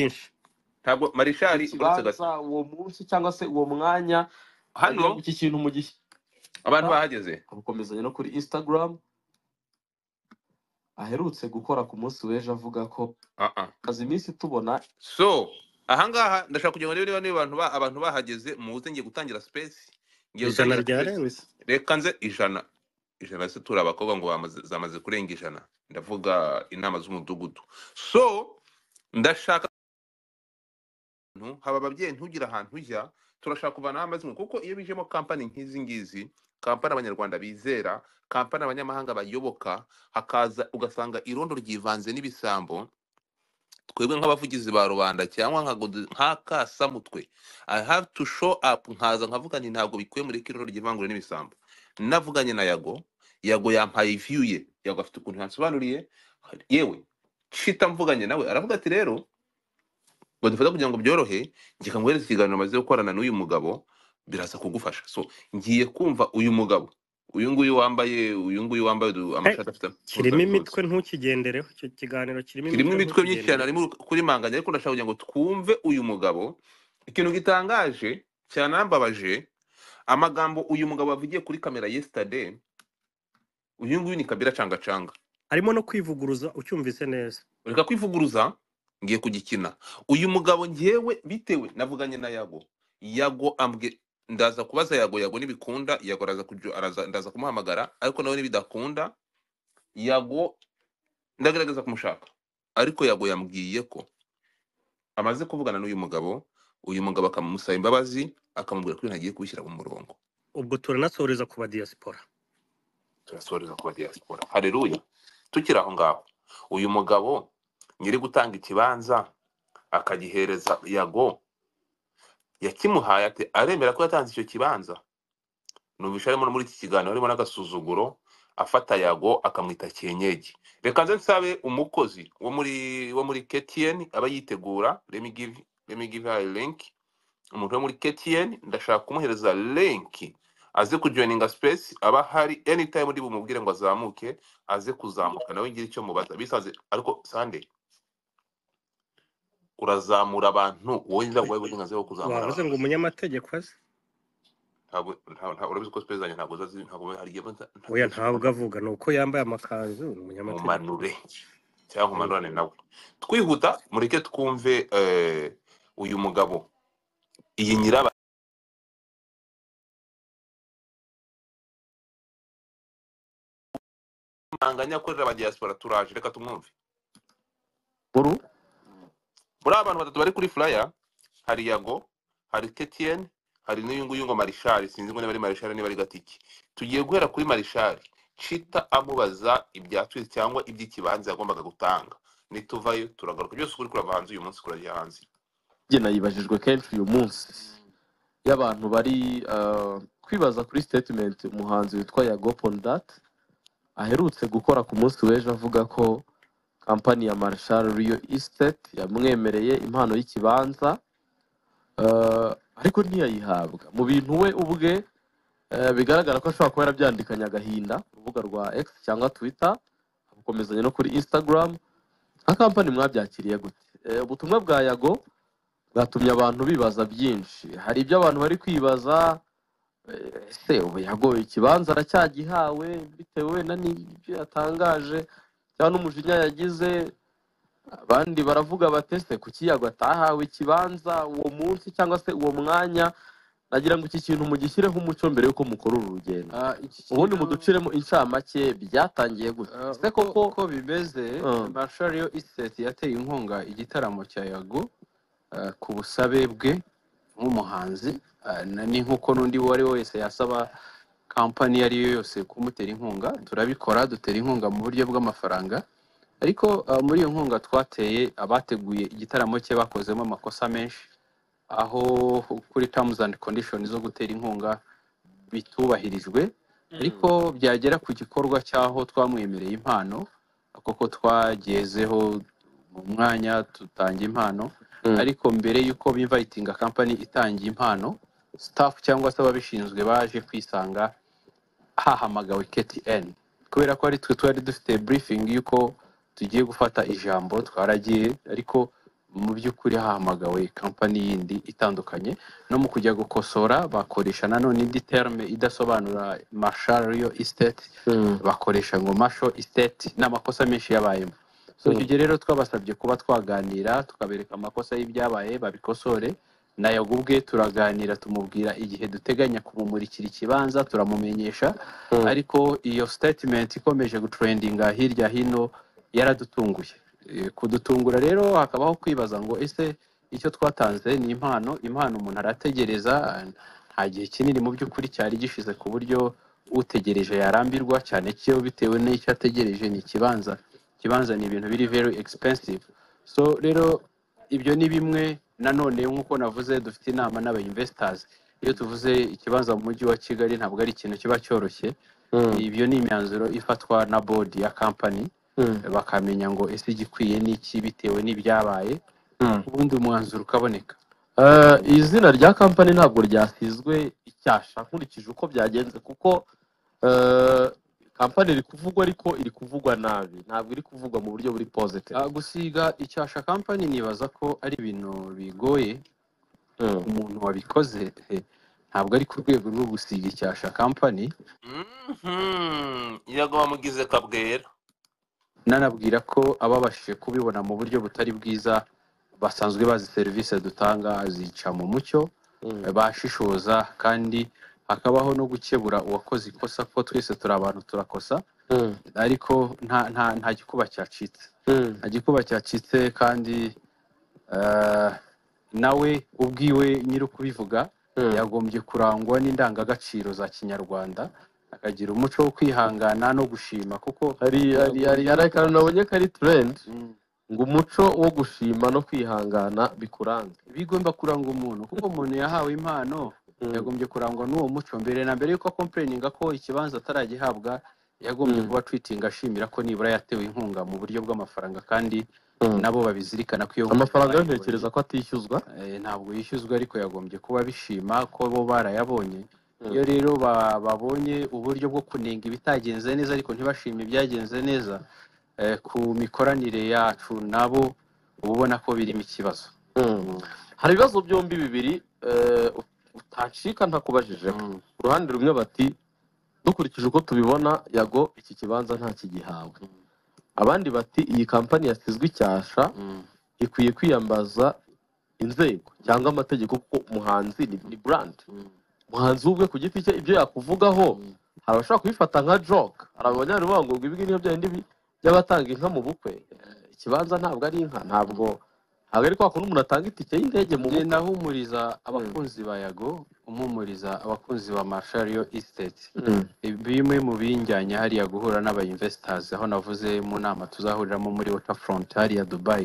byinshi. ntabwo marishari uretse gato ikibanza uwo munsi cyangwa se uwo mwanya nagira ngo hano iki kintu mugishyira abantu bahageze gukomezanya no kuri Instagram aherutse gukora ku munsi w'ejo avuga ko azi iminsi tubona so ahangaha ndashaka kugira ngo niba abantu bahageze muze ngiye gutangira space ngiye Ijana gutangira ryarenze. space reka nze ijana se turi abakobwa ngo zamaze kurenga ijana ndavuga inama z'umudugudu so ndashaka haba ababyeyi ntugira ahantu ujya turashaka kuvanaho amazimwe kuko iyo bijemo kampani nk'izi ngizi kampani abanyarwanda bizera kampani abanyamahanga bayoboka hakaza ugasanga irondo ryivanze n'ibisambo twebwe nk'abavugizi ba rubanda cyangwa nk'akasamutwe I have to show up nkaza nkavuga nti ntabwo bikwiye muri irondo ryivangura n'ibisambo navuganye na yago yampaye view ye yago afite ukuntu yansobanuriye yewe shita mvuganye nawe aravuga ati rero ngo dufata kugira ngo byorohe ngika nguhereza ikiganiro maze gukorana n'uyu mugabo biraza kugufasha so ngiye kumva uyu mugabo uyu nguyu wambaye amashati afite kirimo imitwe ntukigendereho icyo kiganiro kirimo imitwe myinshi cyane arimo kuri manganya ariko ndashaka kugira ngo twumve uyu mugabo ikintu gitangaje cyanambabaje amagambo uyu mugabo wavugiye kuri kamera yesterday uyu nguyu ni Kabila cangacanga harimo no kwivuguruza ucyumvise neza ureka kwivuguruza ngiye kugikina uyu mugabo ngewe bitewe navuganye na yago ambwe ndaza kubaza yago nibikunda yago ndaza kumuhamagara ariko nawe nibidakunda yago ndagerageza kumushaka ariko yago yambwiye ko amaze kuvugana n'uyu mugabo akamusaba imbabazi akamubwira ko ntagiye kubishyira mu murongo ubwo turanasoreza ku ba diaspora haleluya tukiri aho ngaho uyu mugabo nyiri gutanga ikibanza akagihereza yago yakimuhaye ate aremera ko yatanze icyo kibanza numvisha arimo muri iki kiganiro harimo n'agasuzuguro afata yago akamwita cyenyegi reka nze nsabe umukozi wo muri KTN aba yitegura let me give her a link umuntu wo muri KTN ndashaka kumuhereza link aze kujoininga space aba hari anytime ndi bumubwire ngo azamuke aze kuzamuka nawe ngira icyo mubaza bisaze ariko Sunday urazamura abantu wowe ndaguye uburenganzira bwo kuzamura wavuze ngo umunyamategeko azi ntabwo urabizi ko space zanjye ntabwo hari igihe oya ntabwo avuga nuko yambaye amakanzu umunyamategeko umanure cyangwa umanurane nawe twihuta mureke twumve uyu mugabo iyi nyiraba manganya akorera aba diaspora turaje reka tumwumve muri abantu batatu bari kuri flyer hari yago hari KTN hari n'uyu nguyu ngo Marishari sinzi ngo niba ari Marishari niba ari Gatiki tugiye guhera kuri Marishari Chita amubaza ibya twese cyangwa iby'ikibanza yagombaga gutanga nituvayo turagaruka byose kuri kurava hanze uyu munsi kurajya hanze nayibajijwe kenshi uyu munsi y'abantu bari kwibaza kuri statement umuhanzi witwa Yago Pondat aherutse gukora ku munsi w'ejo avuga ko kampani ya Marshall Real Estate yamwemereye impano y'ikibanza ariko ntiyayihabwa mu bintu we ubwe bigaragara ko ashobora kuba yarabyandikanye agahinda urubuga rwa X cyangwa Twitter gukomezanya no kuri Instagram nka kampani mwabyakiriye gute ubutumwa bwa Yago bwatumye abantu bibaza byinshi hari ibyo abantu bari kwibaza ese ubu Yago ikibanza aracyagihawe bitewe n'ibyo yatangaje cyangwa n'umujinya yagize abandi baravuga batese kuki Yago atahawe ikibanza uwo munsi cyangwa se uwo mwanya nagira ngo iki kintu mugishyireho umuco mbere yuko mukora uru rugendo ubundi muduciremo incamake byatangiye gute ko bimeze Marshall Real Estate yateye inkunga igitaramo cya Yago ku busabe bwe nk'umuhanzi ni nkuko n'undi wari wese yasaba kampani yari yo yose kumutera inkunga turabikora dutera inkunga mu buryo bw'amafaranga ariko muri iyo nkunga twateye abateguye igitaramo cye bakozemo amakosa menshi aho kuri terms and conditions zo gutera inkunga bitubahirijwe ariko byagera ku gikorwa cyaho twamwemereye impano koko twagezeho mu mwanya tutanga impano ariko mbere yuko bimvayitinga kampani itangiye impano staff cyangwa se ababishinzwe baje kwisanga hahamagawe KTN kubera ko ari twe twari dufite briefing yuko tugiye gufata ijambo twaragiye ariko mu by'ukuri hahamagawe kampani yindi itandukanye no mu kujya gukosora bakoresha nanone indi terme idasobanura marshal real estate bakoresha ngo marshal estate n'amakosa menshi yabayemo. So icyo gihe rero twabasabye kuba twaganira tukabereka amakosa y'ibyabaye babikosore nayo ubwe turaganira tumubwira igihe duteganya kumumurikira ikibanza turamumenyesha ariko iyo statement ikomeje gutrendinga hirya hino yaradutunguye. Kudutungura rero hakabaho kwibaza ngo ese icyo twatanze ni impano umuntu arategereza nta gihe kinini mu by'ukuri cyari gishize ku buryo utegereje yarambirwa cyane cyo bitewe n'icyo ategereje ni ikibanza ni ibintu biri very expensive. So rero ibyo ni bimwe nanone nk'uko navuze dufite inama n'aba investors iyo tuvuze ikibanza mu mujyi wa Kigali ntabwo ari ikintu kiba cyoroshye. Ibyo ni imyanzuro ifatwa na board ya company bakamenya ngo ese igikwiye n'iki bitewe n'ibyabaye ubundi umwanzuro ukaboneka. Izina rya company ntabwo ryasizwe icyasha nkurikije uko byagenze kuko company iri kuvugwa ariko iri kuvugwa nabi ntabwo iri kuvugwa mu buryo buri positive. Gusiga icyasha company nibaza ko ari ibintu bigoye umuntu wabikoze ntabwo ari ku rwego rwo gusiga icyasha company. Yago bamugize kabwera nanabwira ko ababashije kubibona mu buryo butari bwiza basanzwe bazi serivisi dutanga zica mu mucyo bashishoza kandi hakabaho no gukebura uwakoze ikosa ko twese turi abantu turakosa ariko nta gikuba cyacitse kandi nawe ubwiwe nyiri kubivuga yagombye kurangwa n'indangagaciro za kinyarwanda akagira umuco wo kwihangana no gushima kuko hari akantu nabonye kari trend ngo umuco wo gushima no kwihangana bikuranga bigomba kuranga umuntu kuko umuntu yahawe impano yagombye kurangwa n'uwo muco mbere na mbere yuko complaininga ko ikibanza ataragihabwa yagombye kuba tweeting ashimira ko nibura yatewe inkunga mu buryo bw'amafaranga kandi nabo babizirikana ko iyo amafaranga yo ntekereza ko atishyuzwa ntabwo yishyuzwa ariko yagombye kuba bishima ko bo barayabonye. Iyo rero babonye uburyo bwo kunenga ibitagenze neza ariko ntibashime ibyagenze neza ku mikoranire yacu nabo ubona ko birimo ikibazo. Hari ibibazo byombi bibiri utacika ntakubajijeho. Uruhande rumwe bati dukurikije uko tubibona Yago iki kibanza nta kigihawe, abandi bati iyi kampani yasizwe icyasha ikwiye kwiyambaza inzego cyangwa amategeko kuko umuhanzi ni brand. Umuhanzi ubwe ku giti cye ibyo yakuvugaho hari abashaka kubifata nka joke, hari abanyarwanda bavuga ngo ibi niyo byandi by'abatanga inka mu bukwe. Ikibanza ntabwo ari inka, ntabwo ari kwa kuntu umuntu atanga itike y'indege mu bukwe. Nahumuriza abakunzi ba Yago umumuriza abakunzi ba Marshal Real Estate bimwe mu binjyanye hariya guhura n'aba investors aho navuze mu nama tuzahuriramo muri Waterfront hariya Dubai.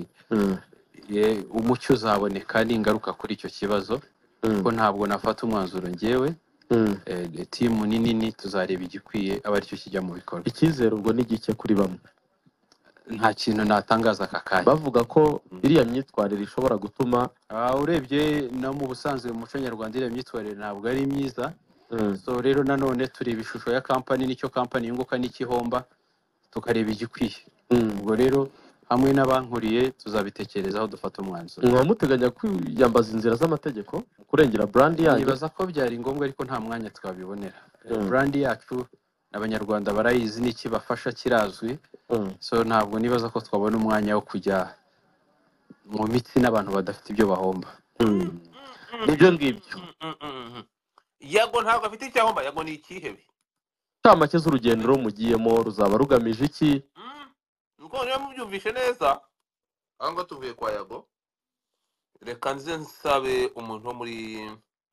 Umucyo uzaboneka n'ingaruka kuri icyo kibazo ko ntabwo nafata umwanzuro ngewe timu nini tuzareba igikwiye aba aricyo kijya mu bikorwa. Icyizere ubwo ni gike kuri bamwe, nta kintu natangaza aka kanya bavuga ko iriya myitwarire ishobora gutuma urebye no mu busanzwe mu muco nyarwanda iriya myitwarire ntabwo ari myiza. So rero nanone tureba ishusho ya kampani nicyo kampani yunguka n'ikihomba tukareba igikwiye. Ubwo rero hamwe n'abankuriye tuzabitekerezaho dufata umwanzuro. Mwaba muteganya kwiyambaza inzira z'amategeko kurengera brand yanyu? Nibaza ko byari ngombwa ariko nta mwanya twabibonera. Brand yacu abanyarwanda barayizi n'ikibafasha kirazwi. So ntabwo nibaza ko twabona umwanya wo kujya mu mitsi n'abantu badafite ibyo bahomba. Nibyo ngibyo. Yago ntabwo afite icyahomba, Yago ni ikihebe. Tamake z'urugendo mugiyemo ruzaba rugamije iki? Nuko niba mubyumvishe neza ahanga tuvuye kwa Yago, reka nze nsabe umuntu muri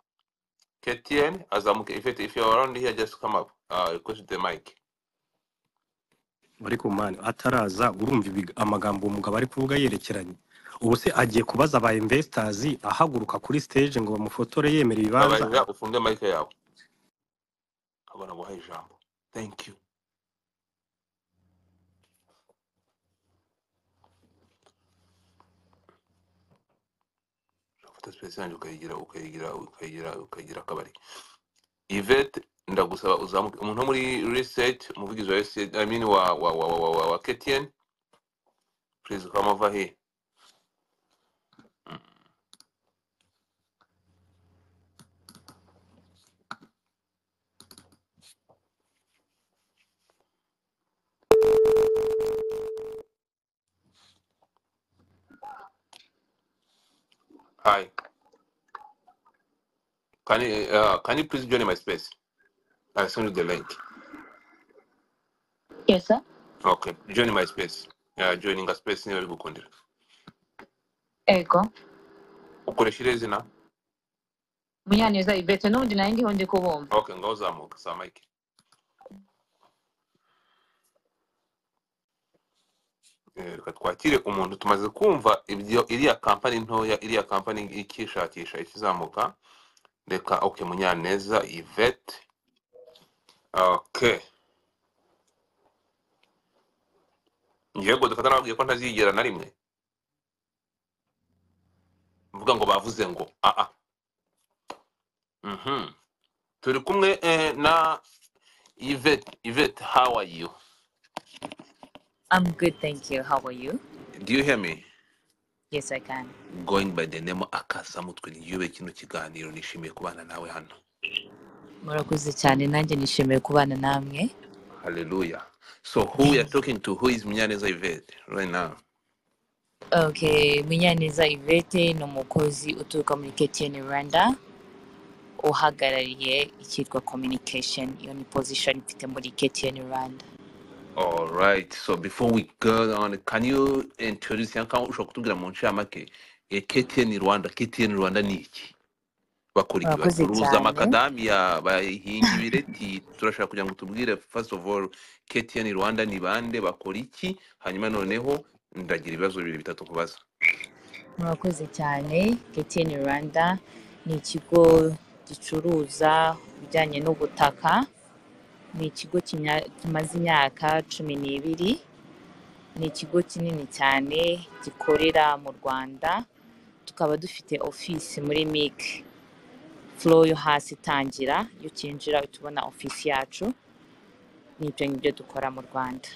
KTN azamuke. If you are around here, just come up, request the mic. Muri kumani ataraza urumva amagambo umugabo ari kuvuga yerekeranye. Ubu se agiye kubaza aba investors ahaguruka kuri stage ngo bamufotore yemera ibibanza. Abaje ufunge mic yawe abona guha ijambo. Thank you. Special ukayigira akabari. Yvette ndagusaba uzamuke umuntu muri research umuvugizi wa research wa KTN, please come over here. Hi. Can you please join my space? I'll send you the link. Yes, sir. Okay, join my space. Joining a space niyo bigukundira. Ego. Ukoresha izina? Munyaneza Yvette n'ubundi nayo ndiho ndi kubumva. Okay, ngaho zamuka sa Mike. Reka twakire umuntu tumaze kumva ibyo iriya company ntoya, iriya company ikishakisha ikizamuka. Reka okay, Munyaneza Yvette. Okay. Yego dufata nababwiye ko ntazigera na rimwe. Mvuga ngo bavuze ngo turi kumwe na Yvette, how are you? I'm good, thank you. How are you? Do you hear me? Yes, I can. Going by the name Akasamutwe niyube kino kiganiro nishimiye kubana nawe hano. Murakoze cyane nanjye nishimiye kubana namwe. Hallelujah. So who we are talking to, who is Munyaneza Yvette right now? Okay, Munyaneza Yvette ni umukozi uturuka muri KTN Rwanda uhagarariye icyitwa communication. Iyo ni position mfite muri KTN Rwanda. All right. So before we go on, can you introduce yanka ushobora kutubwira mu ncamake KTN Rwanda? KTN Rwanda ni iki? Bakora iki? Bacuruza makadamia, bahinga ibireti. Turashaka kugira ngo tubwire first of all KTN Rwanda ni bande, bakora iki, hanyuma noneho ndagira ibibazo bibiri bitatu kubaza. Murakoze cyane. KTN Rwanda ni ikigo gicuruza bijyanye n'ubutaka. Ni ikigo kimaze imyaka 12. Ni ikigo kinini cyane gikorera mu Rwanda. Tukaba dufite office muri MIC. Flow yo hasi itangira, yo kinjira utubona office yacu. Ni ibyo dukora mu Rwanda.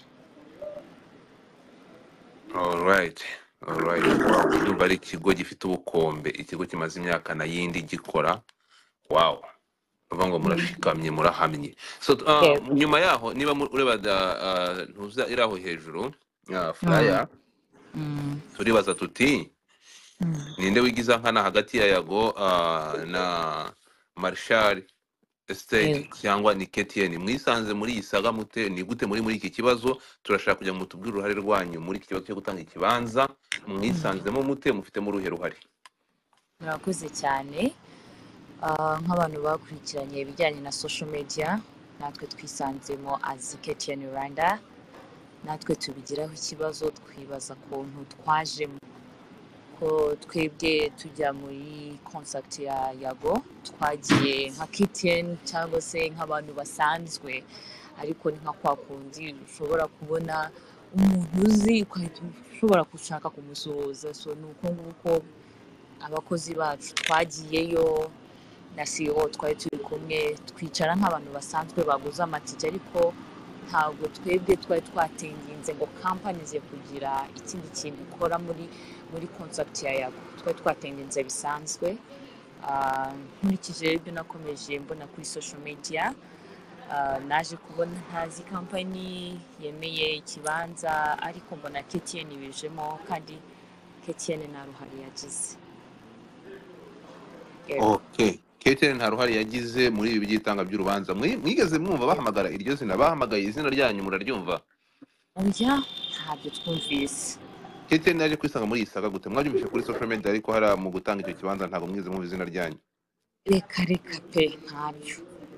All right. Ndumva ari ikigo gifite ubukombe, ikigo kimaze imyaka na yindi gikora. Wow. Bavuga murashikamye murahamye. So nyuma yaho niba ureba ntuza iraho hejuru flyer turibaza tuti ninde wigiza nkana hagati ya Yago na Marshall Estate cyangwa ni KTN? Mwisanze muri isaga mute, ni gute muri iki kibazo? Turashaka kujya mu tubwira uruhare rwanyu muri iki kibazo cyo gutanga ikibanza. Mwisanzemo mute, mufite mu ruhe ruhare? Murakoze cyane. Nk'abantu bakurikiranye ibijyanye na social media, natwe twisanzemo as KTN Rwanda. Natwe tubigiraho ikibazo, twibaza kuntu twaje ko twebwe tujya muri concert ya Yago, twagiye nka KTN cyangwa se nk'abantu basanzwe, ariko ni nka kwa kundi ushobora kubona umuntu uzi ushobora gushaka kumusuhuza. So nuko nguko abakozi bacu twagiyeyo na CEO twari turi kumwe, twicara nk'abantu basanzwe baguze amatike, ariko ntabwo twebwe twari twatenginze ngo company ze kugira ikindi kintu ikora muri concept ya Yago. Twari twatenginze bisanzwe. Nkurikije ibyo nakomeje mbona kuri social media, naje kubona ntazi company yemeye ikibanza, ariko mbona KTN bijemo, kandi KTN nta ruhare yagize. Okay. KTN nta ruhare yagize muri ibi byitanga by'urubanza. Mwigeze mwumva bahamagara iryo zina? Bahamagaye izina ryanyu muraryumva? Oya, ntabyo twumvise. KTN yaje kwisanga muri isaga gute? Mwabyumvise kuri social media, ariko hari mu gutanga icyo kibanza ntabwo mwize mwumva izina ryanyu? Reka pe, ntabyo.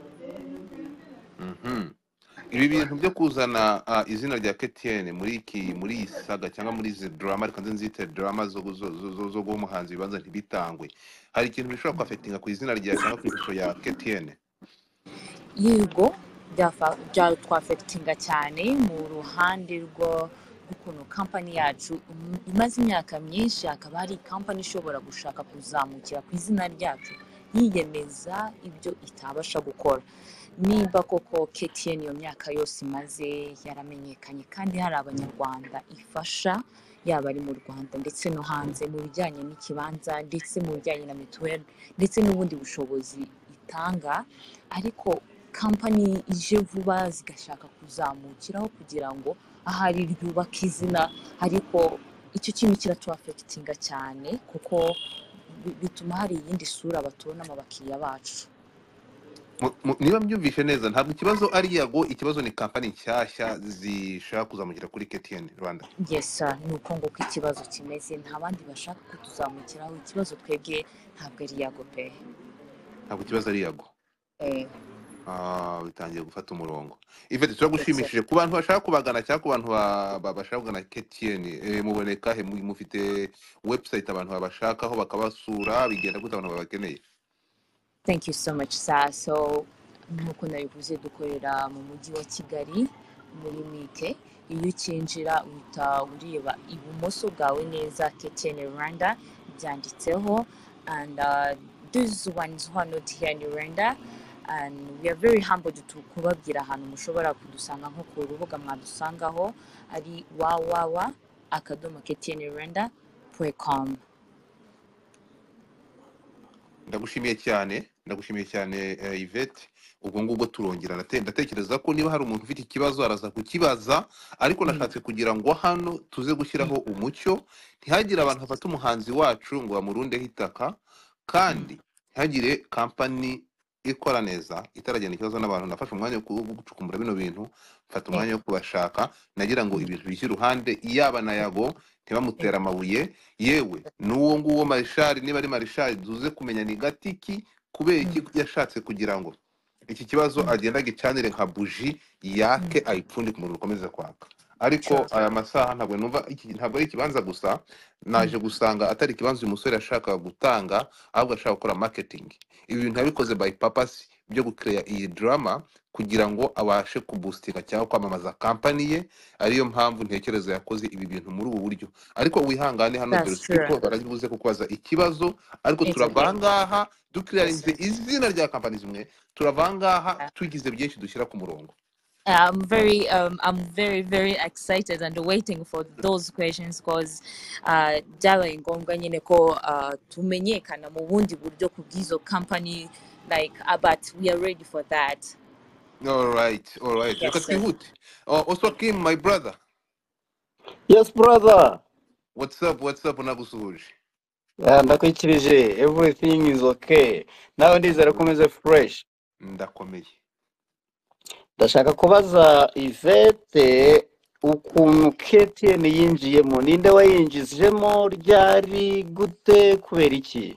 Ibi bintu byo kuzana izina rya KTN muri isaga cyangwa muri izi drama, ariko nzite drama zo guha umuhanzi ibibanza ntibitangwe, hari ikintu bishobora kwafectinga ku izina rya cyangwa ku ishusho ya KTN? Yego, twafectinga cyane mu ruhande rw'ukuntu company yacu imaze imyaka myinshi, akaba hari company ishobora gushaka kuzamukira ku izina ryacu yiyemeza ibyo itabasha gukora. Niba koko KTN iyo myaka yose imaze yaramenyekanye, kandi hari abanyarwanda ifasha, yaba ari mu Rwanda ndetse no hanze, mu bijyanye n'ikibanza ndetse mu bijyanye na mituweli ndetse n'ubundi bushobozi itanga, ariko company ije vuba zigashaka kuzamukiraho kugira ngo ahari ryubaka izina, ariko icyo kintu kiratwafectinga cyane, kuko bituma hari iyindi sura batubonamo abakiriya bacu. niba mbyumvishe neza ntabwo ikibazo ari yago, ikibazo ni kampani nshyashya zishaka kuzamukira kuri KTN Rwanda. Yes sir, ni uko nguko ikibazo kimeze, nta bandi bashaka kutuzamukiraho, ikibazo twebwe ntabwo ari yago pe. Ntabwo ikibazo ari yago. Bitangiye gufata umurongo. Ivete turagushimishije ku bantu bashaka kubagana cyangwa ku bantu bashaka kugana KTN, muboneka he? Mufite website abantu babashakaho bakabasura, bigenda gute abantu babakeneye? Thank you so much sir. So nkuko nabivuze dukorera mu mujyi wa Kigali muri Mike. Iyo ukinjira uhita ureba ibumoso bwawe neza KTN Rwanda byanditseho, and these ones who are not here in Rwanda, and we are very humbled to kubabwira ahantu mushobora kudusanga nko ku rubuga mwadusangaho ari www.ktnrwanda.com. Ndagushimiye cyane Yvette. Ubwo ngubwo turongera ndatekereza ko niba hari umuntu ufite ikibazo araza kukibaza, ariko nashatse kugira ngo hano tuze gushyiraho umucyo, ntihagire abantu bafata umuhanzi wacu ngo bamurundeho itaka, kandi ntihagire kampani ikora neza itaragenda ikibazo n'abantu. Nafashe umwanya wo gucukumbura bino bintu, mfata umwanya wo kubashaka, nagira ngo ibintu bishyire iruhande, iyaba na yago ntibamutera amabuye, yewe n'uwo nguwo Marishari, niba ari Marishari duze kumenya ni gatiki kubera iki yashatse kugira ngo iki kibazo agenda gicanire nka buji yake ayipfundike umuntu ukomeza kwaka. Ariko aya masaha ntabwo numva ntabwo ari ikibanza gusa, naje gusanga atari ikibanza uyu musore ashaka gutanga, ahubwo ashaka gukora marketing. Ibi bintu yabikoze by purpose byo gukreya iyi drama kugira ngo abashe kuboostinga cyangwa kwamamaza company ye. Ariyo mpamvu ntekereza yakoze ibi bintu muri ubu buryo. Ariko wihangane hano dore baragibuze kukubaza ikibazo, ariko turavangaha dukrearinze izina rya company zimwe, turavangaha tugize byinshi dushyira ku murongo. I'm very excited and waiting for those questions, because byabaye ngombwa nyine ko tumenyekana mu bundi buryo ku bw'izo company, like but we are ready for that. All right. Yes, Also Kim, my brother. Yes brother. What's up nagusuhuje? Ndakwikirije, everything is okay. Nawe ndizera ko umeze fresh. Ndakomeye. Ndashaka kubaza Yvette ukuntu KTN yinjiyemo, ninde wayinjizemo, ryari, gute, kubera iki?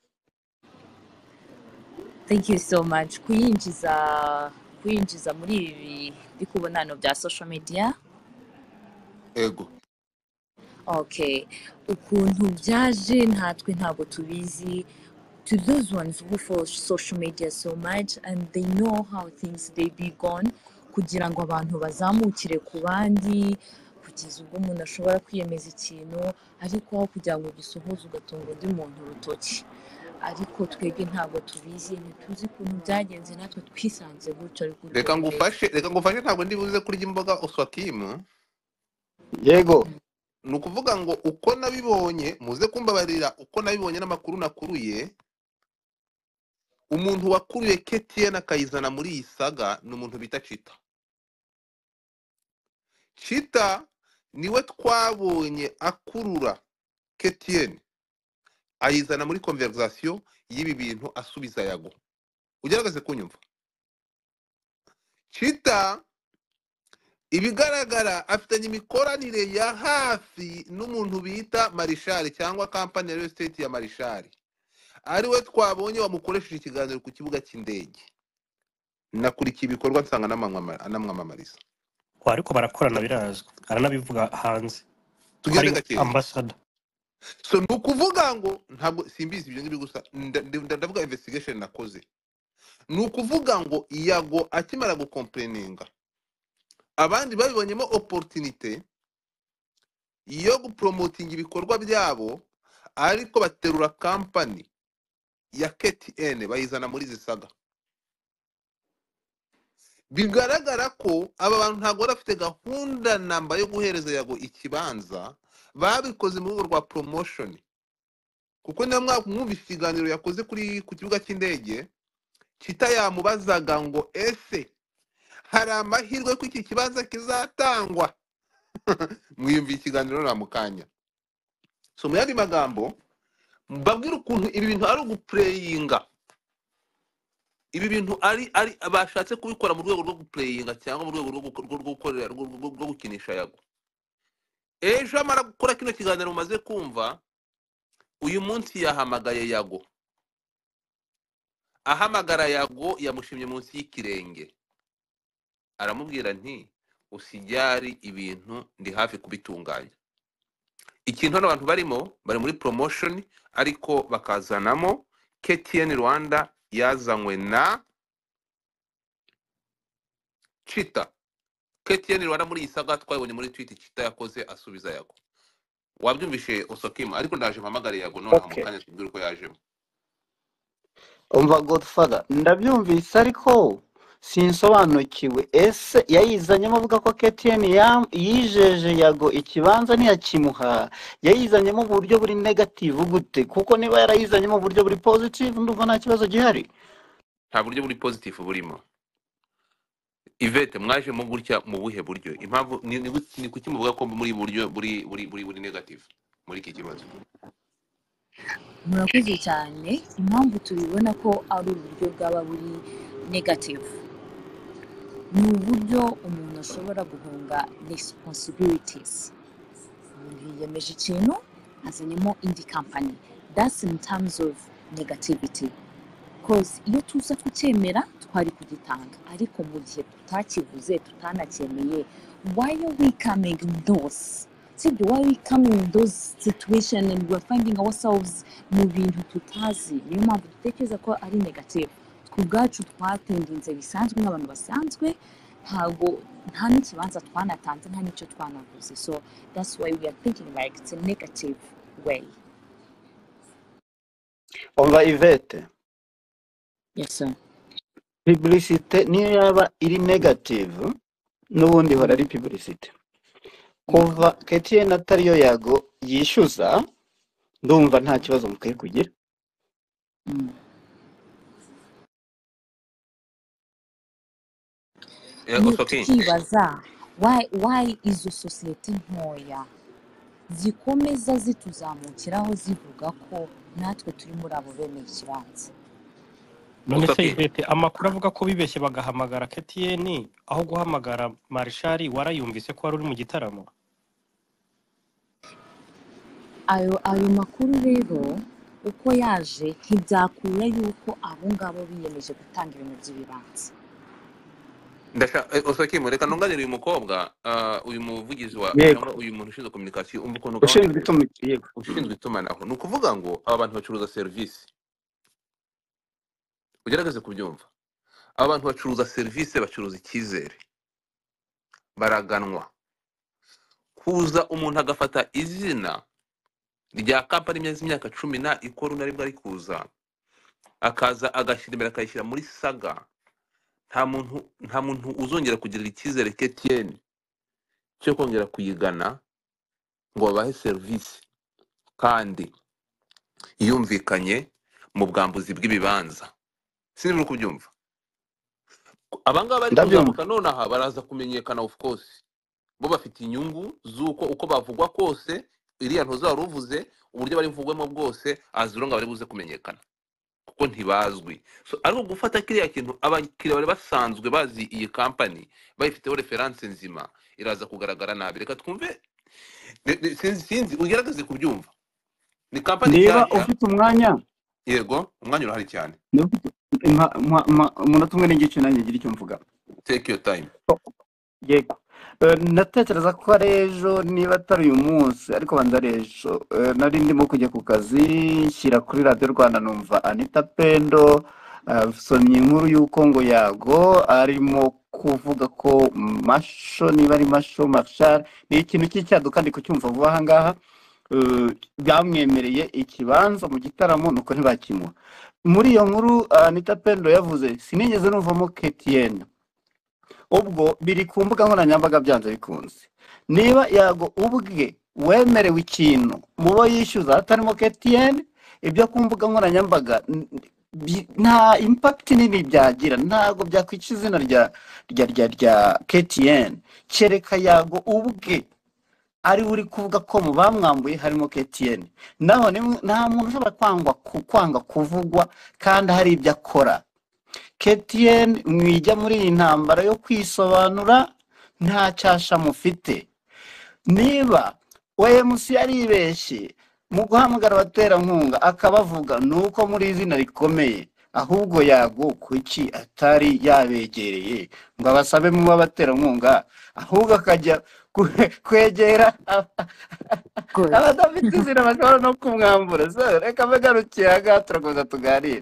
Thank you so much. Kuyinjiza muri ibi ndi kubona hano bya social media. Ego. Okay, ukuntu byaje natwe ntabwo tubizi. To those ones who follow social media so much and they know how things they be gone, kugira ngo abantu bazamukire ku bandi, kugeza ubwo umuntu ashobora kwiyemeza ikintu ariko aho kugira ngo gisohoze ugatunga undi muntu urutoki. Ariko twebwe ntabwo tubizi, ntituzi ukuntu byagenze, natwe twisanze gutyo. Reka ngufashe ntabwo ndibuze kurya imboga Oswakimu. Yego. Nukuvuga ngo uko nabibonye, muze kumbabarira uko nabibonye n'amakuru nakuruye, umuntu wakuruye KTN akayizana muri iyi saga ni umuntu bita Chita niwe twabonye akurura KTN ayizana muri conversation y'ibi bintu asubiza yago. Ugerageze kunyumva. Chita ibigaragara afitanye imikoranire ya hafi n'umuntu bita Marishari cyangwa company ya real estate ya Marishari, ariwe twabonye wamukoresheje ikiganiro ku kibuga cy'indege. Nakurikiye ibikorwa nsanga anamwamamariza. Ariko barakorana birazwi, aranabivuga hanze. Tugende gake ambassador. So nukuvuga ngo ntabwo simbizi ibyo ngibi gusa, ndavuga investigation nakoze. Nukuvuga ngo yago akimara gucomplaininga, abandi babibonyemo opportunity yo gupromoting ibikorwa byabo, ariko baterura company ya KTN bayizana muri zisaga. Bigaragara ko aba bantu ntabwo bafite gahunda namba yo guhereza yago ikibanza, babikoze mu rwego rwa promotion. Kuko niyo mwumvise ikiganiro yakoze ku kibuga cy'indege, Chita yamubazaga ngo ese hari amahirwe ko iki kibanza kizatangwa. Mwiyumviye ikiganiro na mukanya. So mu yandi magambo mbabwira ukuntu ibi bintu ari ugupureyinga, ibi bintu ari bashatse kubikora mu rwego rwo gupureyinga cyangwa mu rwego rwo gukorera rwo gukinisha Yago. Ejo amara gukora kino kiganiro mumaze kumva, uyu munsi yahamagaye Yago, ahamagara Yago yamushimye munsi y'ikirenge, aramubwira nti usijyari ibintu ndi hafi kubitunganya. Ikintu abantu bari muri promotion ariko bakazanamo KTN Rwanda yazanywe na Chita. KTN Rwanda muri isaga twabonye muri tweet Chita yakoze asubiza Yago. Wabyumvishe Osokima, ariko ndaje mpamagare Yago none Okay. hamukanya tubwire ko yajemo. umva Godfather ndabyumvise ariko sinsobanukiwe ese yayizanyemo avuga ko KTN yijeje Yago ikibanza ntiyakimuha, yayizanyemo mu buryo buri negative gute? kuko niba yarayizanyemo mu buryo buri positive ndumva nta kibazo gihari. Nta buryo buri positive burimo. Ivete mwaje mu gutya mu buhe buryo? Impamvu ni kuki muvuga ko muri buryo buri negative muri iki kibazo? murakoze cyane. Impamvu tubibona ko ari uburyo bwaba buri negative ni uburyo umuntu ashobora guhunga responsibilities. Umuntu yiyemeje ikintu azanyemo indi company, that's in terms of negativity, because iyo tuza kucyemera twari kugitanga, ariko mu gihe tutakivuze tutanacyemeye, why are we coming those why are we coming in those situation and we're finding ourselves mu bintu tutazi? Niyo mpamvu dutekereza ko ari negative. Ku bwacu twatendinze bisanzwe nk'abantu basanzwe, nta n'ikibanza twanatanze, nta n'icyo twanavuze, so that's why we are thinking like it's a negative way. umva Ivete, Yes sir. publicité niyo yaba iri negative n'ubundi hora ari publicité. kuva KTN atariyo Yago yishyuza ndumva nta kibazo mukwiye kugira. Tukibaza why izo sosiyete ntoya zikomeza zituzamukiraho zivuga ko natwe turi muri abo bemeye ikibanza. none se Ivete, amakuru avuga ko bibeshye bagahamagara KTN aho guhamagara Marshal, warayumvise ko wari uri mu gitaramo? Ayo makuru rero uko yaje ntibyakura yuko abo ngabo biyemeje gutanga ibintu by'ibibanza. Osokima, reka ntunganire uyu mukobwa, uyu muvugizi wa Yego. cyangwa uyu muntu ushinzwe communication, umva ukuntu ushinzwe itumanaho. Ni ukuvuga ngo aba bantu bacuruza serivisi, ugerageze kubyumva. Aba bantu bacuruza serivisi, bacuruza icyizere, baraganwa. Kuza umuntu agafata izina rya kampani imyaka 10 ikora unaribwo ari kuza, akaza agashyira imbere akayishyira muri saga, nta muntu uzongera kugirira icyizere KTN cyo kongera kuyigana ngo babahe serivisi kandi yumvikanye mu bwambuzi bw'ibibanza. Sinzi uri kubyumva. Abangaba bari kuzamuka none aha baraza kumenyekana, of course bo bafite inyungu z'uko uko bavugwa kose, iriya ntoza waruvuze uburyo bari mvugwemo bwose azironga bari buze kumenyekana kuko ntibazwi. So ariko gufata kiriya kintu abakiriya bari basanzwe bazi iyi company bayifiteho reference nzima iraza kugaragara nabi. Reka twumve, sinzi ugerageze kubyumva. Ni company niba ufite umwanya. Yego, umwanya urahari cyane. Umunota umwe n'igice nanjye ngira icyo mvuga. Take your time. Yego. Natekereza ko ari ejo niba atari uyu munsi, ariko banza ari ejo nari ndimo kujya ku kazi nshyira kuri Radio Rwanda numva Anita Pendo somye inkuru y'uko ngo Yago arimo kuvuga ko Masho, niba ari Masho Marshal, ni ikintu cy'icyaduka ndi kucyumva vuba aha ngaha, byamwemereye ikibanza mu gitaramo nuko ntibakimuha. Muri iyo nkuru Anita Pendo yavuze sinigeze numvamo KTN, ubwo biri ku mbuga nkoranyambaga byanze bikunze. Niba Yago ubwe wemerewe ikintu mubo yishyuza hatarimo KTN, ibyo ku mbuga nkoranyambaga nta impact nini byagira, ntago byakwica izina rya KTN. Kereka Yago ubwe ari uri kuvuga ko mu bamwambuye harimo KTN. Naho nta muntu ushobora kwanga kuvugwa kandi hari ibyo akora. KTN mwijya muri iyi ntambara yo kwisobanura nta cyasha mufite. Niba OMC yaribeshye mu guhamagara abaterankunga akabavuga nuko muri izina rikomeye, ahubwo Yago kuki atari yabegereye ngo abasabe mu baterankunga, ahubwo akajya kwegera abadafite izina bashobora no kumwambura. So reka mbegarukira ngaha turakomeza tuganire.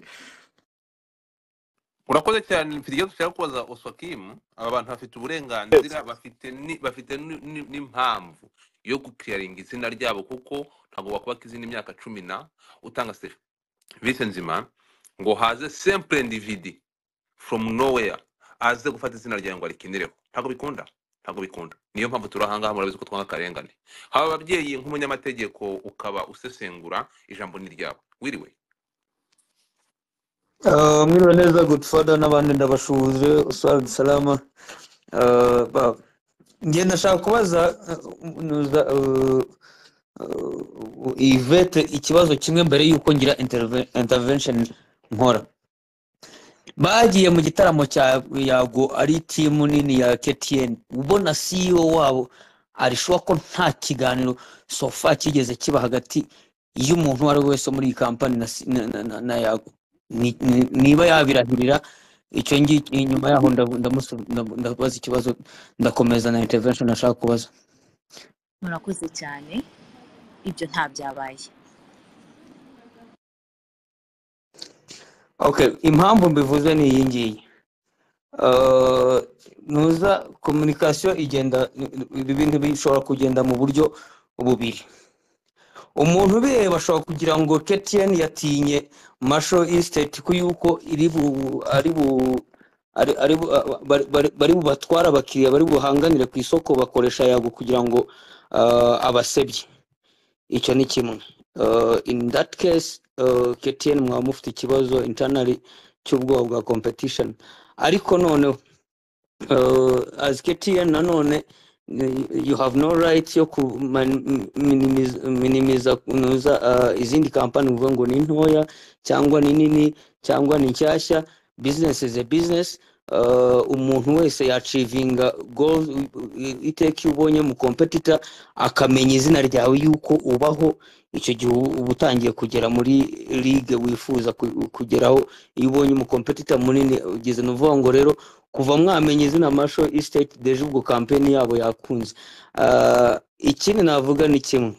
urakoze cyane. Mfite ikibazo cyangwa kubaza Oswakim. Aba bantu bafite uburenganzira, bafite n'impamvu yo gukiriyaringa izina ryabo, kuko ntabwo wakubaka izina imyaka 10 utanga serivisi nzima ngo haze simple individu from nowhere aze gufata izina ryawe ngo arikinireho. Ntabwo bikunda. Niyo mpamvu turahangaha, murabizi ko twanga karengane. Haba ababyeyi nk'umunyamategeko ukaba usesengura, ijambo ni ryawe. Wiriwe mwiriwe neza Godfather n'abandi ndabashuje. Uswald salama. Ngiye ndashaka kubaza Yvette ikibazo kimwe mbere yuko ngira intervention nkora. Bagiye mu gitaramo cya Yago ari team nini ya KTN, ubona CEO wabo arishuwa ko nta kiganiro sofa kigeze kiba hagati y'umuntu wari wese muri iyi company na Yago. Niba yabirahirira icyo ngi inyuma yaho ndabaza ikibazo, ndakomeza na intervention nashaka kubaza. Murakoze cyane, ibyo nta byabaye. Okay, impamvu mbivuze ni iyi ngiyi. Nuza communication igenda, ibintu bishobora kugenda mu buryo bubiri. Umuntu bireba ashobora kugira ngo KTN yatinye Marshall Estate ko yuko bari bubatwara abakiriya, bari buhanganire ku isoko bakoresha Yago kugira ngo abasebye. Icyo ni kimwe. In that case KTN mwa mufite ikibazo internally cy'ubwoba bwa competition. Ariko none as KTN nanone you have no right yo ku minimiza kunoza izindi company uvuga ngo ni ntoya cyangwa ni nini cyangwa ni nshyashya. Business is a business. Umuntu wese yachivinga goals iteki ubonye mu competitor akamenya izina ryawe yuko ubaho, icyo gihe ubutangiye kugera muri league wifuza kugeraho. Iyo ubonye mu competitor munini ugeze nuvuga ngo rero kuva mwamenye izina Marshall Estate deje ubwo campaign yabo yakunze. Ikindi navuga ni kimwe,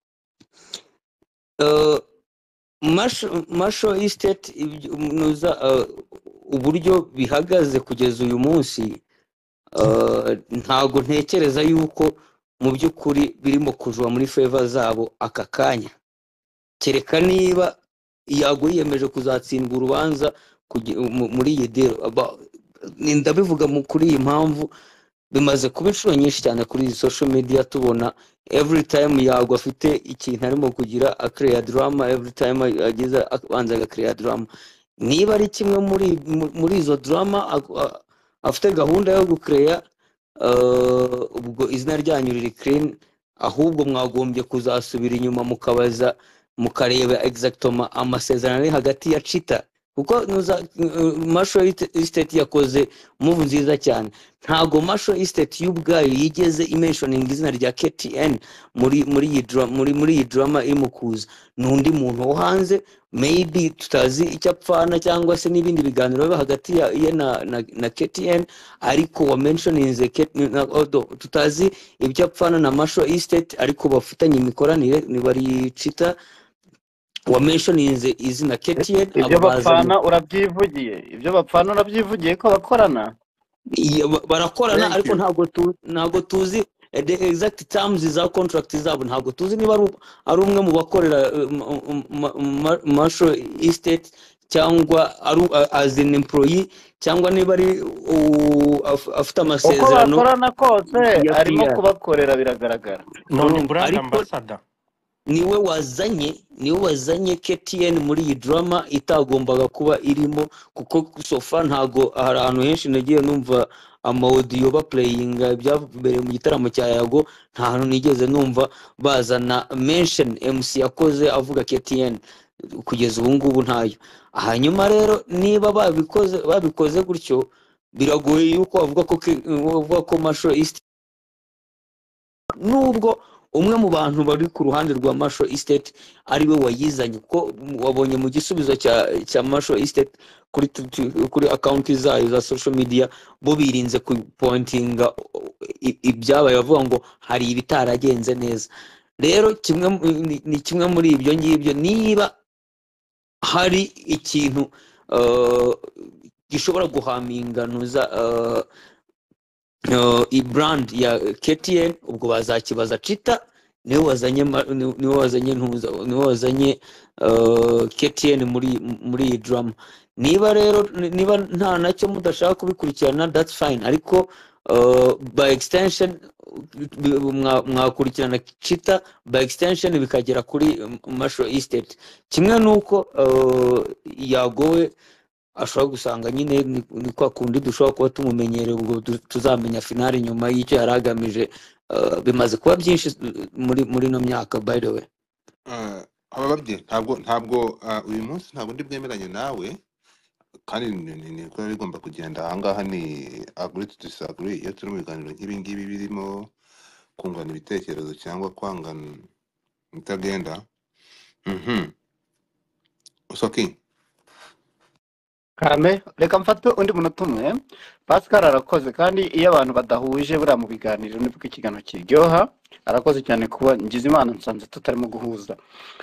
Marshall Estate nuza uburyo bihagaze kugeza uyu munsi, ntago ntekereza yuko mu by'ukuri birimo kujwa muri favor zabo aka kanya, kereka niba Yago yiyemeje kuzatsindwa urubanza muri iyi deal. Ndabivuga kuri iyi mpamvu bimaze kuba inshuro nyinshi cyane kuri social media, tubona every time Yago afite ikintu arimo kugira create drama, every time agize abanza create drama. Niba ari kimwe muri izo drama afite gahunda yo gucreate, ubwo izina ryanyu riri clean, ahubwo mwagombye kuzasubira inyuma mukabaza mukareba exactement amasezerano ari hagati ya Chita, kuko Marshall Estate yakoze move nziza cyane. Ntago Marshall Estate y'ubwayo yigeze imentioning izina rya KTN muri iyi drama iri mukuza. Nundi muntu wo hanze maybe tutazi icyo apfana cyangwa se n'ibindi biganiro biba hagati ye na KTN, ariko wa mentioning tutazi ibyo apfana na Marshall Estate, ariko bafitanye imikoranire ni bari Chita wa mentioning izina KTN. Ibyo bapfana urabyivugiye ko bakorana, barakorana ariko ntago tuzi the exact terms za contract zabo. Ntago tuzi niba ari umwe mu bakorera Marshall Estate cyangwa ari as an employee, cyangwa niba ari afite amasezerano. Uko bakorana kose arimo kubakorera biragaragara. None brand ambassador niwe wazanye KTN muri iyi drama itagombaga kuba irimo, kuko sofa ntago hari ahantu henshi nagiye numva amaudio ba playing byabereye mu gitaramo cya Yago, nta hantu nigeze numva bazana mention MC yakoze avuga KTN, kugeza ubu ngubu ntayo. Hanyuma rero niba babikoze gutyo, biragoye yuko bavuga ko Masho East, nubwo umwe mu bantu bari ku ruhande rwa Masho Estate ari we wayizanye, ko wabonye mu gisubizo cya Masho Estate kuri account zayo za social media bo birinze ku pointinga ibyabaye, bavuga ngo hari ibitaragenze neza. Rero ni kimwe muri ibyo ngibyo, niba hari ikintu gishobora guhaminganuza brand ya KTN, ubwo bazakibaza Chita, niwe wazanye KTN muri iyi drama. Niba nta nacyo mudashaka kubikurikirana, that's fine, ariko by extension mwakurikirana Chita, by extension bikagera kuri Masho Estate. Kimwe nuko yagowe ashobora gusanga nyine ni kwa kundi dushobora kuba tumumenyereye, ubwo tuzamenya finale nyuma y'icyo yaragamije. Bimaze kuba byinshi muri no myaka. By the way, ababye ntabwo uyu munsi ntabwo ndi bwemeranye nawe, kandi ni ko bigomba kugenda. Ahangaha ni agree to disagree. Iyo turi mu biganiro nk'ibi ngibi birimo kungana ibitekerezo cyangwa kwangana itagenda. Usoki Kame, reka mfate undi munota umwe. Pascal arakoze, kandi iyo abantu badahuje buriya mu biganiro nibwo ikiganiro kiryoha. Arakoze cyane kuba ngize Imana nsanze tutarimo guhuza.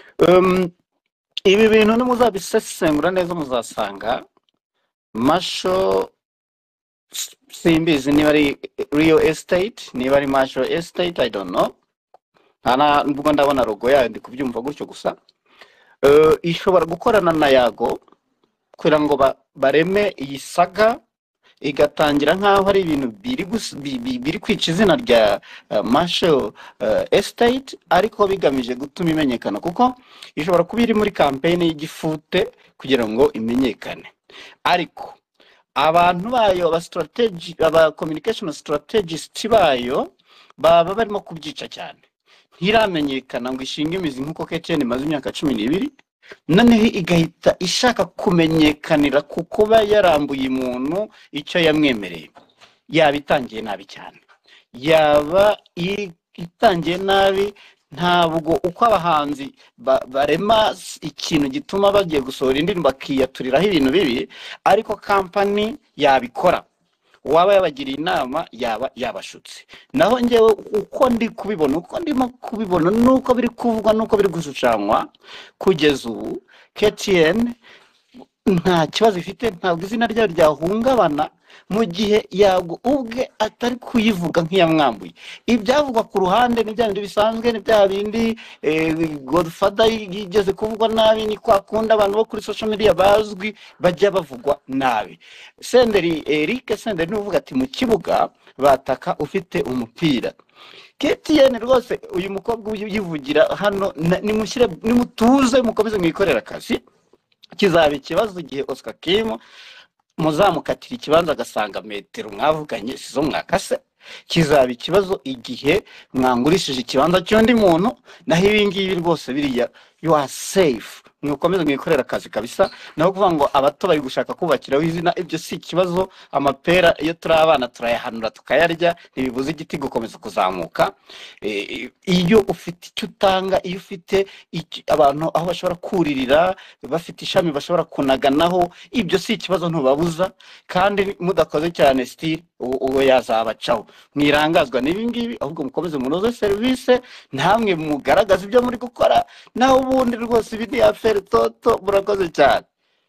Ibi bintu nimuzabisesengura neza muzasanga Masho, simbizi niba ari Real Estate, niba ari Masho Estate, I don't know. Nubwo ndabona logo yayo ndi kubyumva gutyo gusa. Ishobora gukorana na Yago kugira ngo bareme iyi saga igatangira nkaho hari ibintu biri kwica izina rya Masho Estate, ariko bigamije gutuma imenyekana, kuko ishobora kuba iri muri campaign y'igifute kugira ngo imenyekane. Ariko abantu bayo aba communication strategist bayo baba barimo kubyica cyane, ntiramenyekana ngo ishinga imizi nkuko KTN imaze imyaka 12, noneho igahita ishaka kumenyekanira kuko yarambuye umuntu icyo yamwemereye. Yaba itangiye nabi cyane, yaba itangiye nabi. Ntabwo uko abahanzi barema ikintu gituma bagiye gusohora indirimbo bakiyaturiraho ibintu bibi, ariko company yabikora, waba yabagiriye inama yaba yabashutse. Naho ngewe uko ndi kubibona, uko ndimo kubibona, nuko biri kuvugwa, nuko biri gushushanywa kugeza ubu, KTN nta kibazo ifite, ntabwo izina ryayo ryahungabana mu gihe Yago ubwe atari kuyivuga nk'iyamwambuye. Ibyavugwa ku ruhande ni bya bindi bisanzwe, ni bya bindi Godfather yigeze kuvugwa nabi, ni kwa kundi abantu bo kuri social media bazwi bajya bavugwa nabi. Senderi Eric Senderi nuvuga ati mu kibuga bataka ufite umupira. KTN rwose uyu mukobwa uyivugira hano, nimutuze mukomeze mwikorera akazi. Kizaba ikibazo igihe Oscar Kim muzamukatira ikibanza agasanga metero mwavuganye sizo mwakase. Kizaba ikibazo igihe mwangurishije ikibanza cy'undi muntu. Naho ibi ngibi rwose biriya you are safe, mwikomeze mwikorera akazi kabisa. Naho kuvuga ngo abato bari gushaka kubakiraho izina, ibyo si ikibazo. Amapera iyo turi abana turayahanura tukayarya, ntibibuze igiti gukomeza kuzamuka. Iyo ufite icyo utanga, iyo ufite abantu aho bashobora kuririra, bafite ishami bashobora kunaganaho, ibyo si ikibazo, ntubabuza. Kandi mudakoze cyane still uwo yazabacaho. Mwirangazwa n'ibi ngibi, ahubwo mukomeze munoze service, ntamwe mugaragaza ibyo muri gukora. Naho ubundi rwose ibindi affaire toto. Murakoze cyane.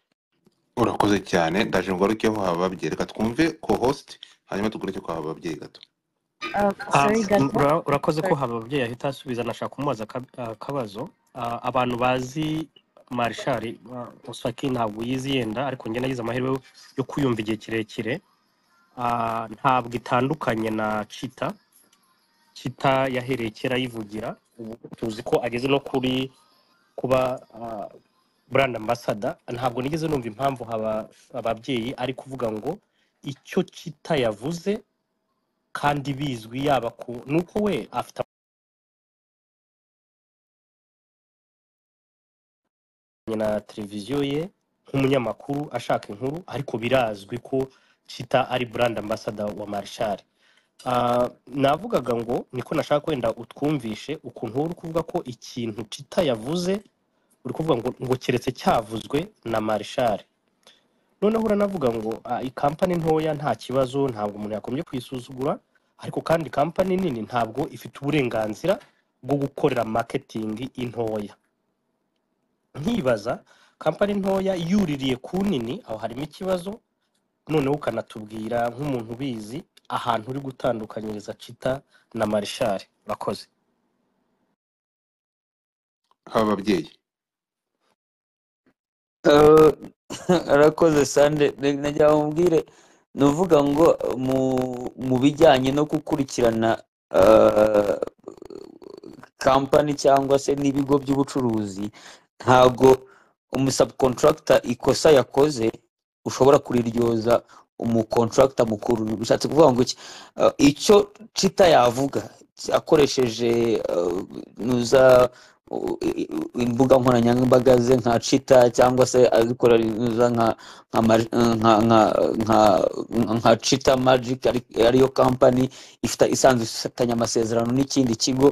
urakoze cyane. Ndaje ngo arukeho hababye, reka twumve co-host hanyuma tugureke kwa hababye gato. Sorry, gato. urakoze ko hababye yahita asubiza. nashaka kumubaza akabazo. Abantu bazi Marshal Osaki ntabwo yizi yenda, ariko njye nagize amahirwe yo kuyumva igihe kirekire. Ntabwo itandukanye na Chita. Chita yahereye kera yivugira, ubu tuzi ko ageze no kuri kuba brand ambassador. Ntabwo nigeze numva impamvu ababyeyi ari kuvuga ngo icyo Chita yavuze kandi bizwi yaba ku nuko we afite na televiziyo ye nk'umunyamakuru ashaka inkuru, ariko birazwi ko Chita ari brand ambassador wa Marshall. Navugaga ngo niko nashaka kwenda utwumvishe ukuntu uri kuvuga ko ikintu Chita yavuze uri kuvuga ngo keretse cyavuzwe na Marshall. Noneho uranavuga ngo ikampani ntoya nta kibazo, ntabwo umuntu yakombye kwisuzugura, ariko kandi kampani nini ntabwo ifite uburenganzira bwo gukorera marketing intoya. Nkibaza kampani ntoya yuririye ku nini, aho harimo ikibazo. Noneho ukanatubwira nk'umuntu ubizi ahantu uri gutandukanyiriza Chita na Marshall. Bakoze ababyeyi. arakoze Sande, najya mubwire nuvuga ngo mu bijyanye no gukurikirana kampani cyangwa se n'ibigo by'ubucuruzi, ntago umusubcontractor ikosa yakoze ushobora kuriryoza umucontractor mukuru. Bishatse kuvuga ngo icyo Chita yavuga akoresheje nuza imbuga nkoranyambaga ze nka Chita cyangwa se azikora nka Chita Magic ariyo company isanzwe ifatanya amasezerano n'ikindi kigo,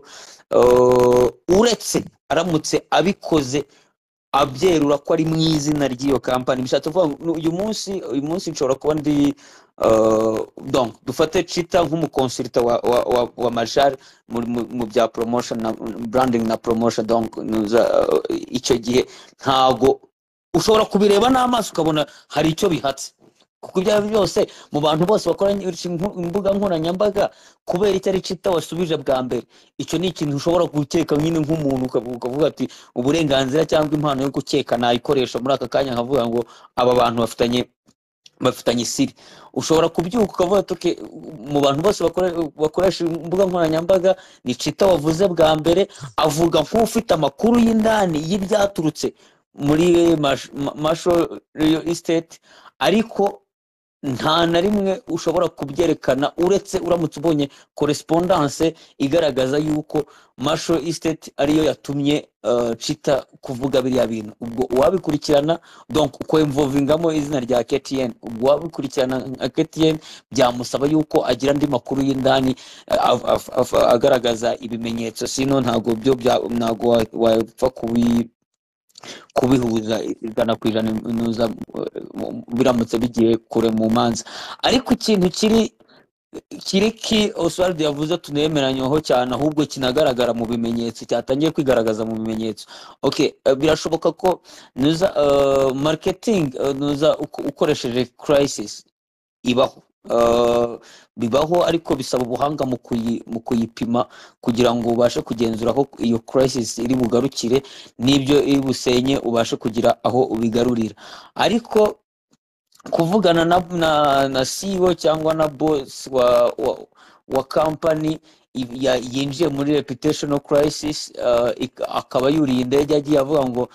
uretse aramutse abikoze abyerura ko ari mu izina ry'iyo company. Bishatse kuvuga uyu munsi nshobora kuba ndi donc dufate Chita nk'umuconsultant wa Marshall mu bya promotion na branding na promotion. Donc icyo gihe ntago ushobora kubireba n'amaso ukabona hari icyo bihatse, kuko ibyo byose mu bantu bose bakora imbuga nkoranyambaga, kubera icyo ari Chita wasubije bwa mbere, icyo ni ikintu ushobora gukeka nyine nk'umuntu ukavuga ati uburenganzira cyangwa impano yo gukeka nayikoresha muri aka kanya, nkavuga ngo aba bantu bafitanye siri. Ushobora kubyuka ukavuga ati mu bantu bose bakoresha imbuga nkoranyambaga ni Chita wavuze bwa mbere, avuga nk'ufite amakuru y'indani y'ibyaturutse muri Marshall Real Estate, ariko nta na rimwe ushobora kubyerekana uretse uramutse ubonye correspondance igaragaza yuko Marshall Estate ariyo yatumye Chita kuvuga biriya bintu. Ubwo uwabikurikirana donc uko involvingamo izina rya KTN, ubwo wabikurikirana KTN byamusaba yuko agira andi makuru y'indani agaragaza ibimenyetso, sino ntago wapfa kubihuza ijana ku ijana biramutse bigiye kure mu manza. Ariko ikintu kiri Oswald yavuze tunemeranywaho cyane, ahubwo kinagaragara mu bimenyetso, cyatangiye kwigaragaza mu bimenyetso. Birashoboka ko nuza marketing nuza ukoresheje crisis ibaho, bibaho, ariko bisaba ubuhanga mu kuyipima kugira ngo ubashe kugenzura aho iyo crisis iri bugarukire, n'ibyo iri busenye ubashe kugira aho ubigarurira. Ariko kuvugana na CEO cyangwa na boss wa company yinjiye muri reputational crisis, akaba yuriye indege agiye avuga ngo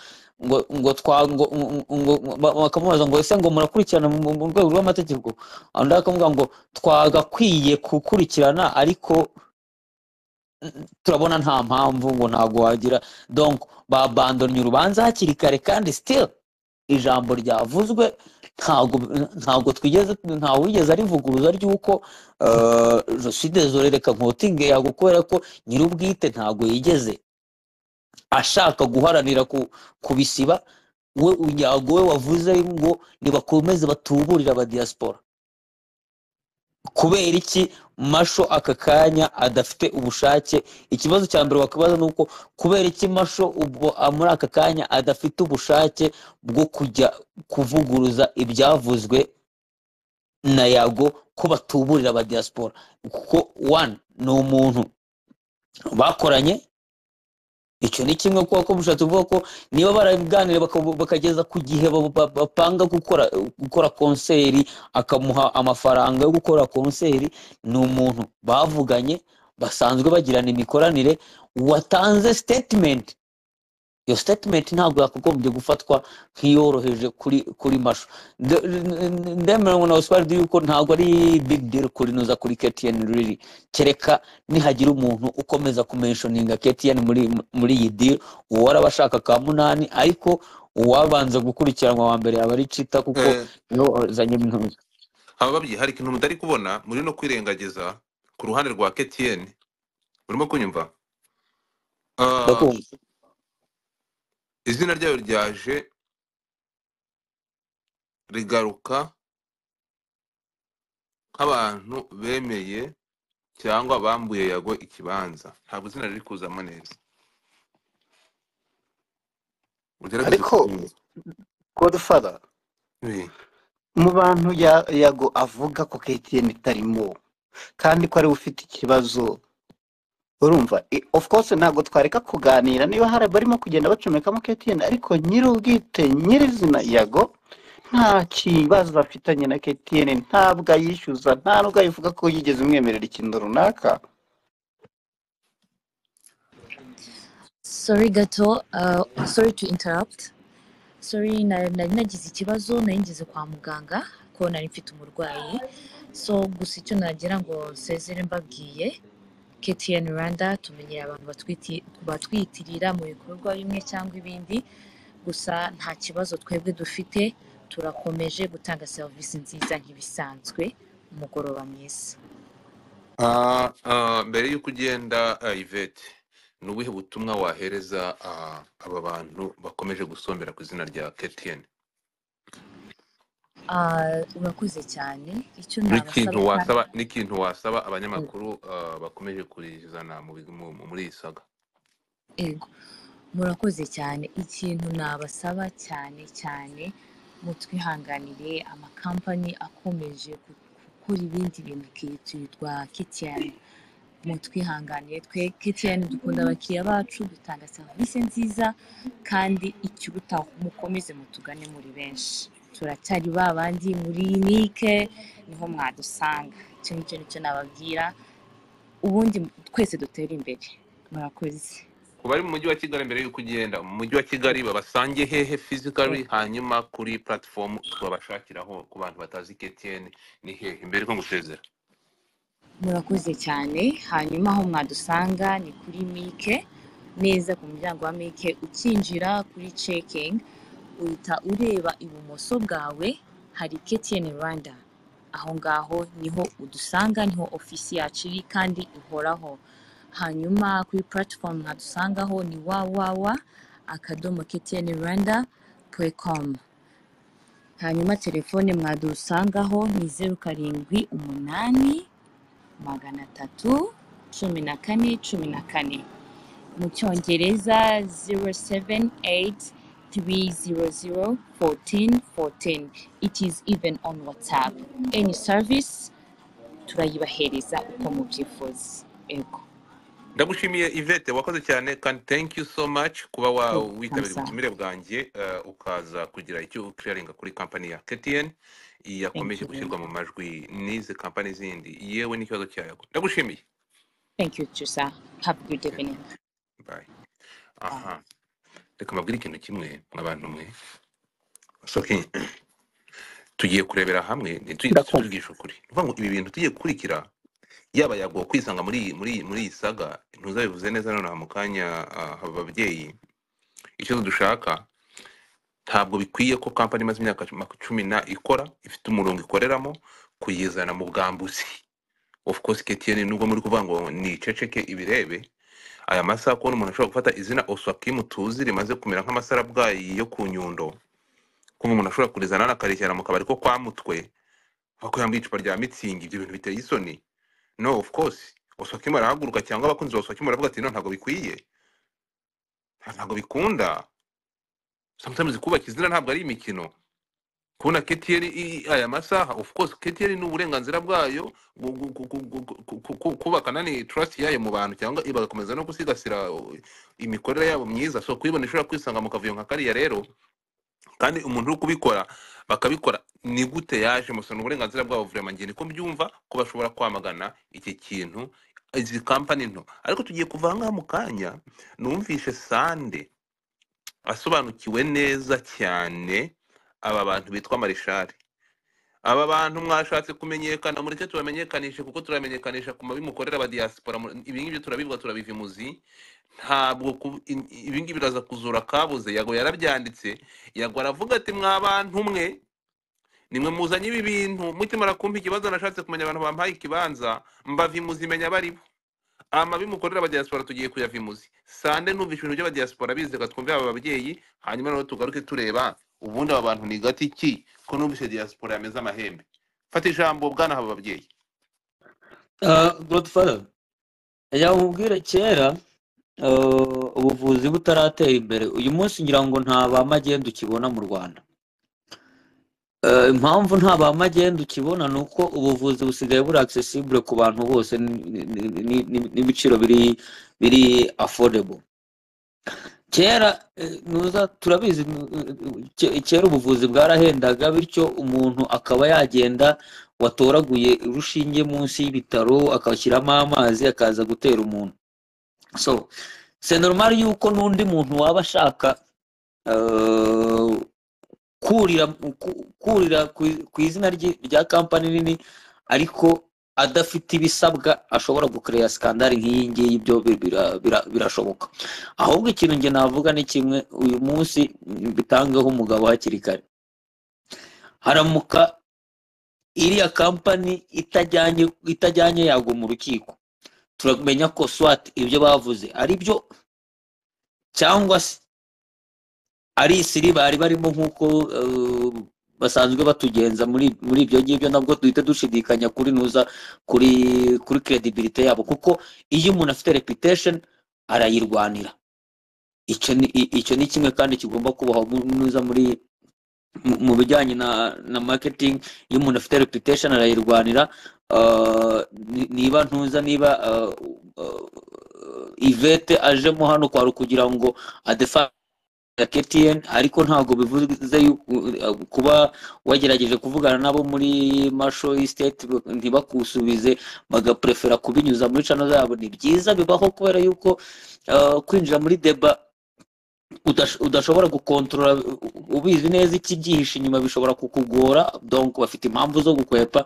bakamubaza ngo ese ngo murakurikirana mu rwego rw'amategeko, undi akavuga ngo twagakwiye gukurikirana ariko turabona nta mpamvu, ngo ntago wagira. Donc babandonye urubanza hakiri kare, kandi still ijambo ryavuzwe ntago wigeze arivuguruza ry'uko je suis désolé reka nkotinge yago, kubera ko nyir'ubwite ntago yigeze ashaka guharanira kubisiba. We Yago we wavuze ngo nibakomeze batuburira aba diaspora. Kubera iki Masho aka kanya adafite ubushake? Ikibazo cya mbere wakabaza nuko kubera iki Masho muri aka kanya adafite ubushake bwo kujya kuvuguruza ibyavuzwe na Yago ko batuburira aba diaspora. Kuko one ni umuntu bakoranye, icyo ni kimwe, kuko bishatse kuvuga ko niba barabiganira bakageza ku gihe bapanga gukora konseri, akamuha amafaranga yo gukora konseri, ni umuntu bavuganye basanzwe bagirana imikoranire watanze statement. Iyo statement ntabwo yakagombye gufatwa nk'iyoroheje kuri Masho. Ndemerewe na Oswald yuko ntabwo ari big deal kuri nuza kuri KTN really, kereka nihagira umuntu ukomeza kumentioninga KTN muri iyi deal uwo warabashaka ka munani, ariko uwabanza gukurikiranwa wa mbere aba ari Chita kuko niho zanye ibintu. Ababyi hari ikintu mutari kubona muri no kwirengagiza ku ruhande rwa KTN. Urimo kunyumva? Izina ryayo ryaje rigaruka nk'abantu bemeye cyangwa bambuye Yago ikibanza. Ntabwo izina riri kuzamo neza. ariko Godfather mu bantu Yago avuga ko KTN itarimo kandi ko ari ufite ikibazo, urumva of course ntabwo twareka kuganira niba hari barimo kugenda bacomekamo KTN, ariko nyir'ubwite nyirizina Yago nta kibazo afitanye na KTN, ntabwo ayishyuza, nta nubwo ayivuga ko yigeze umwemerera ikintu runaka. Sorry gato, sorry to interrupt. Sorry, nari nagize ikibazo, nari ngeze kwa muganga ko nari mfite umurwayi. So gusa icyo nagira ngo sezere mbabwiye, KTN Rwanda tumenyera abantu batwitirira mu bikorwa bimwe cyangwa ibindi, gusa nta kibazo twebwe dufite, turakomeje gutanga serivisi nziza nk'ibisanzwe. Umugoroba mwiza. Mbere y'uko ugenda Yvette, nubuhe butumwa wahereza aba bantu bakomeje gusombera ku izina rya KTN? Urakoze cyane. Icyo nabasaba n'ikintu wasaba abanyamakuru bakomeje kurizana muri iyi saga. Ego, murakoze cyane. Ikintu nabasaba cyane mutwihanganire, amakampani akomeje gukora ibindi bintu kitwa KTN. Mutwihanganiye, twe KTN dukunda abakiriya bacu, dutanga serivisi nziza, kandi ikiruta mukomeze mutugane muri benshi. Turacyari babandi muri Nike, niho mwadusanga. Icyo nicyo nababwira, ubundi twese dutera imbere. Murakoze. Kubari mu mujyi wa Kigali, mbere y'uko ugenda mu mujyi wa Kigali babasange hehe physically, hanyuma kuri platform twabashakiraho ku bantu batazi KTN ni hehe mbere ko ngusezera? Murakoze cyane. Hanyuma aho mwadusanga ni kuri Mike, neza ku muryango wa Mike ukinjira kuri checking, uhita ureba ibumoso bwawe hari KTN Rwanda. Aho ngaho niho udusanga, niho ofisi yacu iri kandi ihoraho. Hanyuma kuri platform mwadusangaho ni www.ktnrwanda.com. hanyuma telefone mwadusangaho ni 07831414, mu Cyongereza 078-300-1414. It is even on WhatsApp. Any service turayibahereza uko mubyifuza. Ego. Ndagushimiye Yvette, wakoze cyane kandi thank you so much kuba witabira ubutumire bwanjye ukaza kugira icyo clearinga kuri company ya KTN yakomeje gushyirwa mu majwi n'izi company zindi yewe n'ikibazo cyayo. Ndagushimiye. Thank you too, sir. Have a good evening. Bye. Aha. Reka mabwire ikintu kimwe mw'abantu mwe. Soki tugiye kurebera hamwe tuyigisha ukuri. Uvuga ngo ibi bintu tugiye gukurikira yaba Yago kwisanga muri isaga ntuzabivuze neza none mu kanya ababyeyi icyo dushaka ntabwo bikwiye ko company maze imyaka 10 ikora ifite umurongo ikoreramo kuyizana mu bwambuzi. Of course KTN nubwo muri kuvuga ngo ni ceceke ibirebe aya masaha ko umuntu ashobora gufata izina Oswakim tuzi rimaze kumera nk'amasara bwayi yo ku Nyundo kuma umuntu ashobora kurizana n'akarekera mu kabari ko kwa Mutwe bako yambiye icupa rya Mitsingi. Ibyo bintu biteye isoni. No, of course Oswakim arahaguruka cyangwa abakunzi Oswakim baravuga ati no ntago bikwiye, ntago bikunda. Sometimes kubaka izina ntabwo ari imikino. Kubona KTN aya masaha, of course KTN ni uburenganzira bwayo kubaka nani trust yayo mu bantu cyangwa ibagakomeza no gusigasira imikorere yabo myiza. So kuyibona ishobora kwisanga mu kavuyo nka kariya rero kandi umuntu uri kubikora bakabikora ni gute yaje musana uburenganzira bwabo vraiment ngiye niko mbyumva ko bashobora kwamagana iki kintu izi company nto ariko tugiye kuvanga mu kanya numvishe Sande asobanukiwe neza cyane aba bantu bitwa marishari. Aba bantu mwashatse kumenyekana mureke tubamenyekanishe kuko turamenyekanisha ku mabimukorera aba diaspora ibi ngibi turabivuga turabivimuzi ntabwo ibi ngibi biraza kuzura kabuze yago yarabyanditse yago aravuga ati mwabantu mwe nimwe muzanye ibi bintu mutimara kumpa ikibazo nashatse kumenya abantu bampaye ikibanza mbavimuzi menya baribo amabimukorera aba diaspora tugiye kuyavimuzi. Sande numvishe ibintu by'aba diaspora bize gatwumve aba babyeyi hanyuma naho tugaruke tureba ubundi aba bantu ni gati ki ko numvishe diaspora yameze amahembe. Fata ijambo bwana aba babyeyi. Godfather yamubwira kera ubuvuzi butaratera imbere uyu munsi ngira ngo nta ba magendu ukibona mu Rwanda. Impamvu nta ba magendu ukibona ni uko ubuvuzi busigaye buri accessible ku bantu bose n'ibiciro biri affordable. Kera nuza turabizi kera ubuvuzi bwarahendaga bityo umuntu akaba yagenda watoraguye urushinge munsi y'ibitaro akashyiramo amazi akaza gutera umuntu. So c'est normal yuko n'undi muntu waba ashaka kurira ku izina rya company nini ariko adafite ibisabwa ashobora gucreate scandale nk'iyi ngiyi ibyo birashoboka. Ahubwo ikintu nge navuga ni kimwe uyu munsi bitangaho umugabo hakiri kare haramuka iriya company itajyanye yago mu rukiko turamenya ko swat ibyo bavuze ari byo cyangwa se ari isiri bari barimo nkuko basanzwe batugenza muri ibyo ngibyo nabwo duhita dushidikanya kuri nuza kuri credibility yabo kuko iyo umuntu afite reputation arayirwanira. Icyo ni kimwe kandi kigomba kubaho nuza mu bijyanye na marketing. Iyo umuntu afite reputation arayirwanira. Niba Ivete ajemo hano kwari kugira ngo adefa KTN ariko ntago bivuze kuba wagerageje kuvugana nabo muri Marshall Estate ntibakusubize bagaprefera kubinyuza muri channel zabo. Ni byiza bibaho kubera yuko kwinjira muri deba udashobora gukontrola ubizi neza ikibyihishe inyuma bishobora kukugora donc bafite impamvu zo gukwepa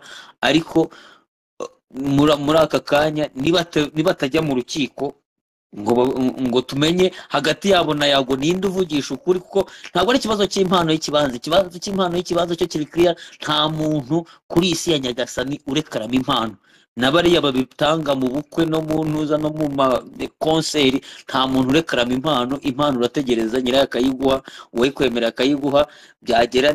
ariko muri aka kanya nibatajya mu rukiko ngo tumenye hagati yabo na yago ninde uvugisha ukuri kuko ntabwo ari ikibazo cy'impano y'ikibazo cyo kiri clear. Nta muntu kuri isi ya Nyagasani urekarama impano nabariya babitanga mu bukwe no mu ntuza no mu konseri. Nta muntu urekarama impano urategereza nyirayo akayiguha wowe kwemera akayiguha byagera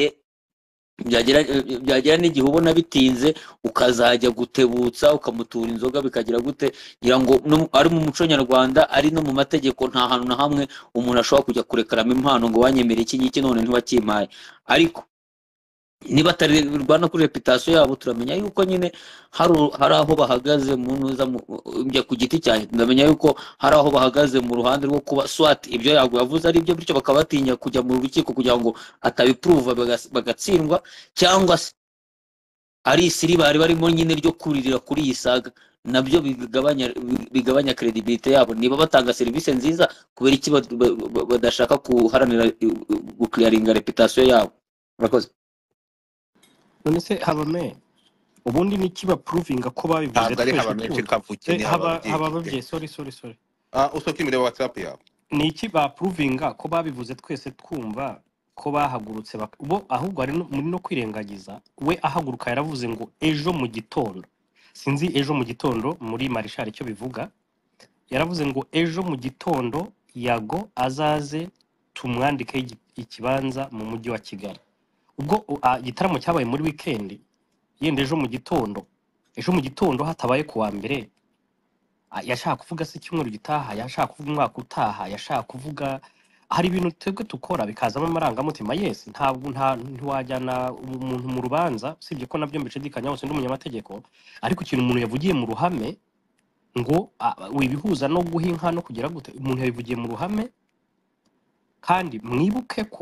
n'igihe ubona bitinze ukazajya gutebutsa ukamutura inzoga bikagira gute ngira ngo ari mu muco nyarwanda ari no mu mategeko nta hantu na hamwe umuntu ashobora kujya kurekarama impano ngo wanyemere iki ngiki none ntiwakimaye. Ariko niba atarirwana kuri reputation yabo turamenya yuko nyine hari aho bahagaze mu ntuza njya ku giti cyane ndamenya yuko hari aho bahagaze mu ruhande rwo kuba swat ibyo yago yavuze ari byo bityo bakabatinya kujya mu rukiko kugira ngo atabiprove bagatsindwa cyangwa se ari isiri bari barimo nyine ryo kuririra kuri iyi saga nabyo bigabanya credibility yabo. Niba batanga service nziza kubera iki badashaka kuharanira guclearinga reputation yabo. Murakoze. None se habame ubundi niki ba provinga ko babivuze Ntabwo ari habamenshi kavuke ni ababyeyi ababyeyi. sorry Usokimire WhatsApp yawe. niki ba provinga ko babivuze twese twumva ko bahagurutse bo ahubwo ari muri no kwirengagiza. We ahaguruka yaravuze ngo ejo mu gitondo sinzi ejo mu gitondo muri Marishari icyo bivuga yaravuze ngo ejo mu gitondo yago azaze tumwandike ikibanza mu mujyi wa Kigali. Ubwo igitaramo cyabaye muri weekend yende ejo mu gitondo hatabaye kuwa mbere yashaka kuvuga se cyumweru gitaha yashaka kuvuga umwaka utaha yashaka kuvuga hari ibintu twebwe tukora bikazamo amarangamutima. Yes ntiwajyana umuntu mu rubanza usibye ko nabyo mbicedikanya hose ndi umunyamategeko ariko ikintu umuntu yavugiye mu ruhame ngo wibihuza no guhinka no kugira gute umuntu yabivugiye mu ruhame. Kandi mwibuke ko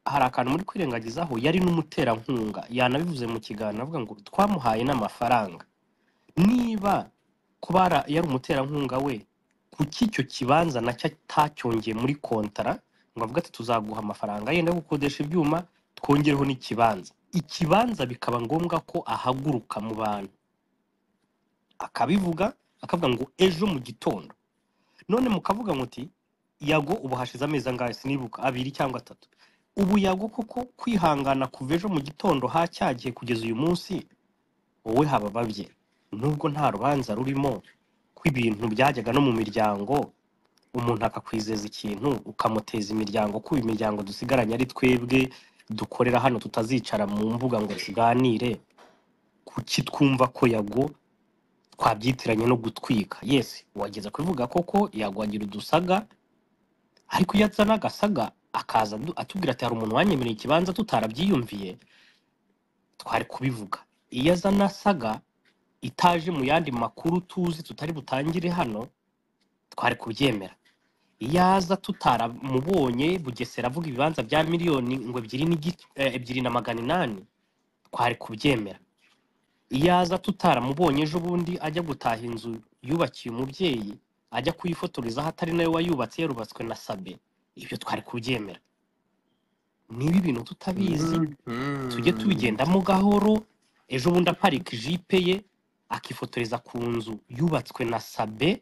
hari akantu muri kwirengagizaho, yari n'umuterankunga, yanabivuze mu kiganiro avuga ngo twamuhaye n'amafaranga. Niba kuba yari umuterankunga we, kuki icyo kibanza nacyo atacyongeye muri kontara ngo avuga ati tuzaguha amafaranga yenda yo gukodesha ibyuma twongereho n'ikibanza, ikibanza bikaba ngombwa ko ahaguruka mu bantu akabivuga, akavuga ngo ejo mu gitondo. None mukavuga muti Yago ubu hashize amezi angahe sinibuka 2 cyangwa 3, ubu Yago koko kwihangana kuva ejo mu gitondo hacyagiye kugeza uyu munsi, wowe habababye nubwo nta rubanza rurimo, kw'ibintu byajyaga no mu miryango, umuntu akakwizeza ikintu ukamuteza imiryango, kuba imiryango dusigaranye ari twebwe dukorera hano tutazicara mu mbuga ngo tuganire, kuki twumva ko Yago twabyitiranye no gutwika? Yes, wageza kuvuga koko Yago agira udusaga, ariko iyo azana agasaga akaza atubwira ati hari umuntu wanyemereye ikibanza tutarabyiyumviye, twari kubivuga. Iyo azana saga itaje mu yandi makuru tuzi tutari butangire hano, twari kubyemera. Iyo aza tutaramubonye Bugesera avuga ibibanza bya miliyoni ngo 2,800, twari kubyemera. Iyo aza tutaramubonye ejo bundi ajya gutaha inzu yubakiye umubyeyi, ajya kuyifotoreza hatari nayo wayubatse, yarubatswe na Sabe, ibyo twari kubyemera. Niba ibintu tutabizi tujye tubigendamo gahoro. Ejo bundi aparika jipe ye akifotoreza ku nzu yubatswe na Sabe,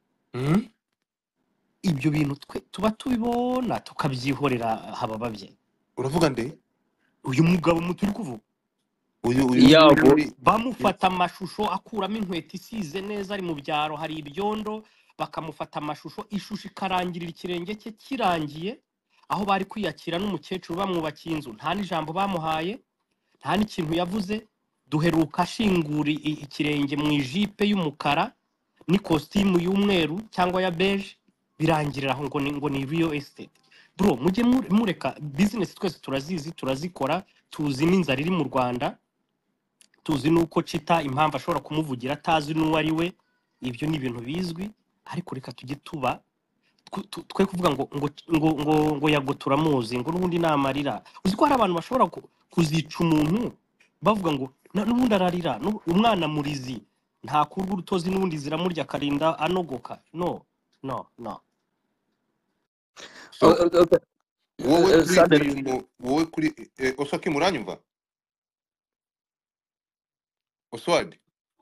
ibyo bintu tuba tubibona tukabyihorera habababye. uravuga nde Uyu mugabo muturi kuvuga Yago bamufata amashusho akuramo inkweto isize neza, ari mu byaro hari ibyondo, bakamufata amashusho, ishusho ikarangirira ikirenge cye kirangiye, aho bari kwiyakira n'umukecuru bamwubakiye inzu, nta n'ijambo bamuhaye, nta n'ikintu yavuze. Duheruka ashingura ikirenge mu ijipe y'umukara n'ikositimu y'umweru cyangwa ya beige, birangirira aho ngo ni real estate. Bro, mujye mureka business, twese turazizi turazikora, tuzi n'inzara iri mu Rwanda, tuzi nuko Chita impamvu ashobora kumuvugira atazi n'uwo ari we, ibyo ni ibintu bizwi. Ariko reka tujye tuba twe kuvuga ngo Yago turamuzi, ngo n'ubundi namarira. Uzi ko hari abantu bashobora kuzica umuntu bavuga ngo n'ubundi ararira, umwana murizi nta kurwa urutozi n'ubundi ziramurya karinda anogoka. No. so wowe kuri Osoki muranyumva? Oswald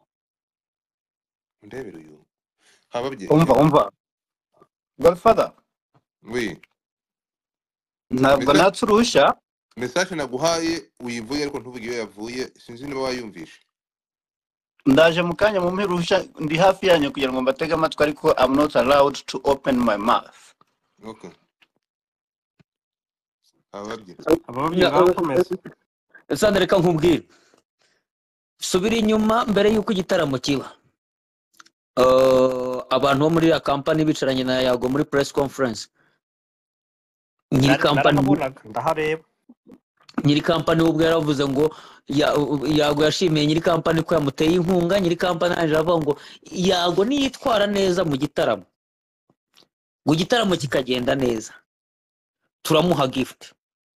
ndebera uyu hababye umva Godfather, we ntabwo natse uruhushya. message naguhaye uyivuye ariko ntuvuge iyo yavuye, sinzi niba wayumvishe. Ndaje mu kanya mumpe uruhushya, ndi hafi yanyu kugira ngo mbatege amatwi, ariko I'm not allowed to open my mouth. Okay, hababye bakomeza. Sandra, reka nkubwire, subira inyuma mbere y'uko igitaramo kiba. Abantu bo muri ya company bicaranye na Yago muri press conference, nyiri company ubwo yaravuze ngo Yago yashimiye nyiri company ko yamuteye inkunga. Nyiri company aje avuga ngo Yago niyitwara neza mu gitaramo, ngo igitaramo kikagenda neza, turamuha gift.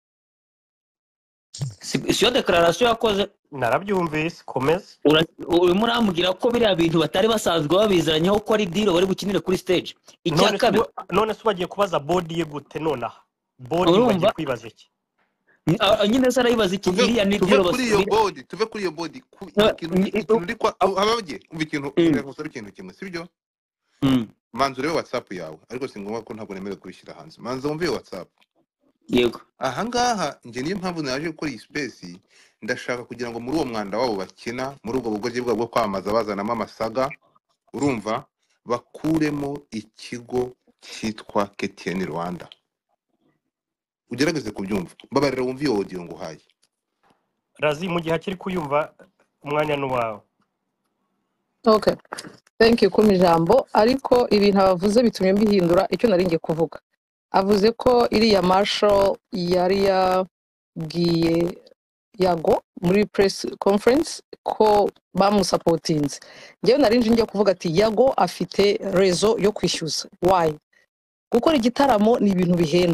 Siyo declaration yakoze? Narabyumvise, komeza. Urimo uramubwira ko biriya bintu batari basanzwe babiziranyeho ko ari deal bari bukinire kuri stage. Icyakabiri, none se bagiye kubaza body ye gute nonaha? Body bagiye kwibaza iki? Nyine se arayibaza iki? Iriya ni deal basubira. Tuve kuri iyo body ikintu ndikwa hababye umva ikintu ndakosora ikintu kimwe, sibyo? Manzo rero WhatsApp yawe, ariko singomba ko ntabwo nemerewe kubishyira hanze. Manzo wumve WhatsApp. Yego. Aha ngaha nje niyo mpamvu naje gukora iyi space, ndashaka kugira ngo muri uwo mwanda wabo bakina, muri ubwo bugoje bwo kwamaza bazanamo amasaga, urumva, bakuremo ikigo cyitwa KTN Rwanda. Ugerageze kubyumva, mbabarira wumve iyo audio nguhaye. Razi, mu gihe akiri kuyumva umwanya n'uwawe. Okay, thank you kumijambo, ariko ibintu abavuze bitumye mbihindura icyo naringiye kuvuga. Avuze ko iriya Marshall yari yabwiye Yago muri press conference ko bamusapotinze. Njyewe narinje ngiye kuvuga ati Yago afite rezo yo kwishyuza. Why? Gukora igitaramo ni ibintu bihenda,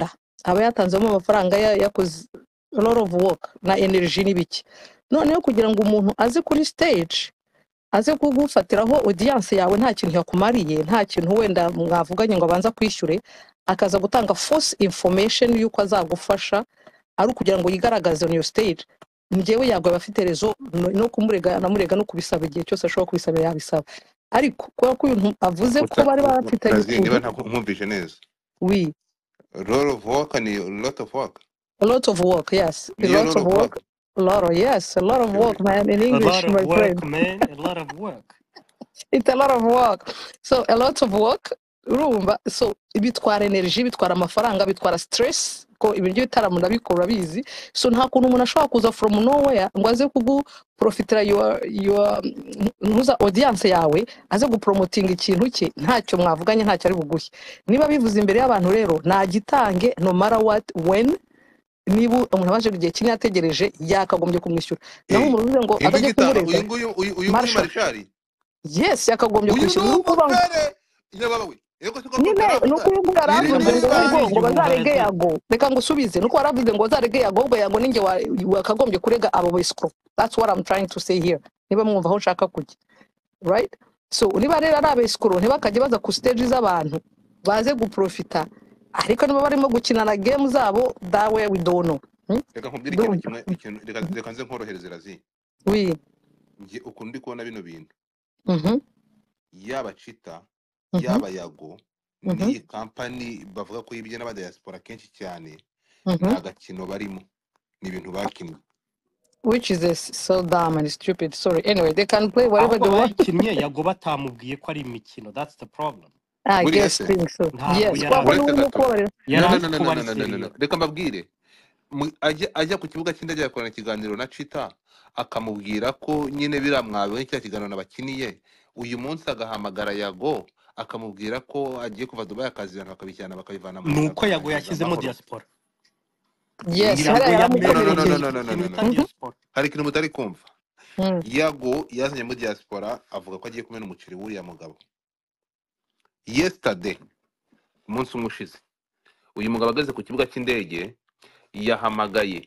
aba yatanzemo amafaranga yakoze a lot of work na energy n'ibiki noneho kugira ngo umuntu aze kuri stage aze kugufatiraho audience yawe nta kintu yakumariye nta kintu wenda mwavuganye ngo abanza kwishyure akaza gutanga false information yuko azagufasha ari ukugira ngo yigaragaze on your stage njyewe yagwa bafite rezo no kumurega namurega no kubisaba igihe cyose ashobora kubisaba yabisaba ariko kubera ko uyu avuze ko bari bafitanye Kazi niba ntakumvise neza oui lot of work ni lot of work a lot of work yes a niyo lot lot of of work work a lot of yes a lot of work man in A English lot of my work, friend man. A lot of work. it's a lot of work so a lot of work urumva so bitwara energy bitwara amafaranga bitwara stress ko ibiryo bitaramo ndabikora bizi so nta kuntu umuntu ashobora kuza from nowhere ngo aze kuguprofitira your ntuza audience yawe aze gupromoting ikintu cye ntacyo mwavuganye ntacyo ari buguhe niba bivuze imbere y'abantu rero nagitange no matter what when niba umuntu abaje igihe kinini ategereje yakagombye kumwishyura naho umuntu uvuze ngo ingo atajya gitanga kumurega uyu Marshall marishari yes yakagombye uyu kwishyura ni nuko banga umufere nyababa we yego siko nyine nuko uyu nguyu yaravuze iri ngo niba ngo bazarege Igihuhazi. yago reka ngo usubize nuko yaravuze ngo bazarege yago ahubwo yago ninjye wakagombye kurega abo bescro that's what I'm trying to say here niba mwumva aho nshaka kujya right so niba rero ari abescro ntibakajya baza ku stage z'abantu baze guprofita ariko niba barimo gukina na game zabo that way we don't know reka nkubwire ikintu kimwe reka nze nkorohereze razi oui nge ukuntu ndi kubona bino bintu mhm yaba cita mhm yaba yago mhm n'iyi kampani bavuga ko yibye n'abadiaspora kenshi cyane mhm nta gakino barimo ni ibintu bakinnye which is so dumb and stupid sorry anyway they can play whatever ahubwo they want bayikinnye yago batamubwiye ko ari imikino. That's the problem. I buriya guess se think so Ntabwo yes yari kwa ko uretse n'urimo gato kubabarira yari no azi ko bari seriyo. reka mbabwire ajya ku kibuga cy'indege yakorana ikiganiro na cita akamubwira ko nyine biriya mwabonye cya kiganiro nabakiniye uyu munsi agahamagara yago akamubwira ko agiye kuva Dubai akazirana bakabijyana bakabivana mu Rwanda Nuko yago bakarangiza yashyizemo amahoro diaspora. yes Ngira hariya ngo yaramukomerekeje ikintu bita mhm diaspora. hari ikintu mutari kumva mhm yago yazanye muri diaspora avuga ko agiye kumena umuceri w'uriya mugabo yesterday umunsi umwe ushize uyu mugabo ageze ku kibuga cy'indege yahamagaye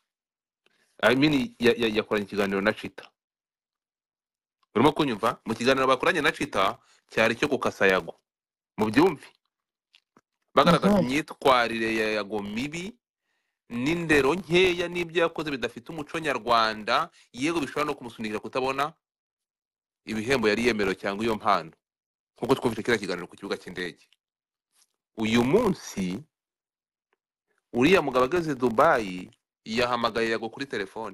yakoranye ikiganiro na cita urimo kunyumva mu kiganiro bakoranye na cita cyari cyo gukasa yago mu byumvi bagaragaza mhm imyitwarire ya yago mibi n'indero nkeya n'ibyo yakoze bidafite umuco nyarwanda yego bishobora no kumusunikira kutabona ibihembo yari yemerewe cyangwa iyo mpano nk'uko twumvise kiriya kiganiro ku kibuga cy'indege uyu munsi uriya mugabo ageze Dubai yahamagaye yago kuri telefone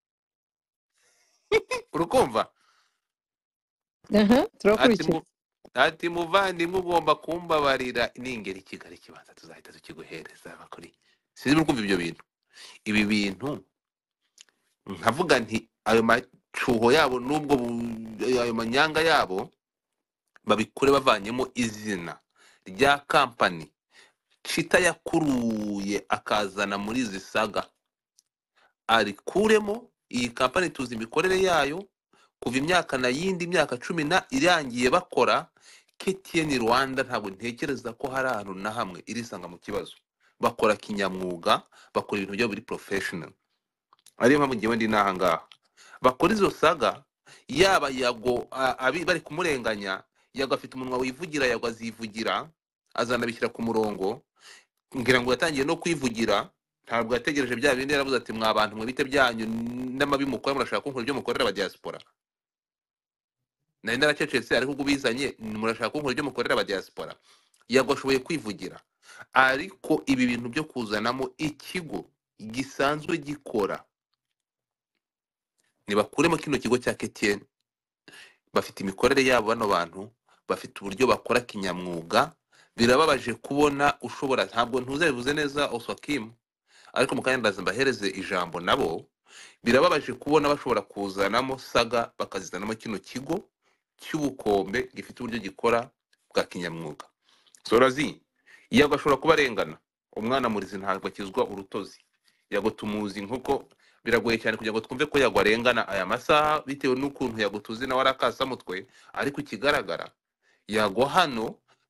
urukumva turakurikiye ati muvandimwe ugomba kumbabarira ningera i Kigali kibanza tuzahita tukiguhereza bakuri sinzi muri kumva ibyo bintu ibi bintu nkavuga nti ayo macuho yabo nubwo ayo manyanga yabo babikure bavanyemo izina rya kampani cita yakuruye akazana muri izi saga arikuremo iyi kampani tuzi imikorere yayo kuva imyaka na yindi myaka 10 irangiye bakora KTN Rwanda ntabwo ntekereza ko hari ahantu na hamwe irisanga mu kibazo bakora kinyamwuga bakora ibintu byo biri professional ariyo mpamvu ngiye ndi naha ngaha bakora izo saga yaba yago bari kumurenganya yago afite umunwa wivugira yago azivugira azanabishyira ku murongo ngira ngo yatangiye no kwivugira ntabwo yategereje bya bindi yaravuze ati mwa bantu mwe bite byanyu n'amabi mukora murashaka kunkora ibyo mukorera aba diaspora nari naracecetse ariko ubizanye murashaka kunkora ibyo mukorera aba diaspora yago ashoboye kwivugira ariko ibi bintu byo kuzanamo ikigo gisanzwe gikora nibakuremo kino kigo cya KTN bafite imikorere yabo bano bantu bafite uburyo bakora kinyamwuga birababaje kubona ushobora ntabwo ntuzebivuze neza Oswakim ariko mukanya ndaza mbahereze ijambo nabo birababaje kubona bashobora kuzanamo saga bakazizanamo kino kigo cy'ubukombe gifite uburyo gikora bwa kinyamwuga sorazi yago ashobora kubarengana umwana murizi ntabwo akizwa urutozi yago tumuzi nkuko biragoye cyane kugira ngo twumve ko yago arengana aya masaha bitewe n'ukuntu yago tuzi nawe arakasa mutwe ariko ikigaragara yago hano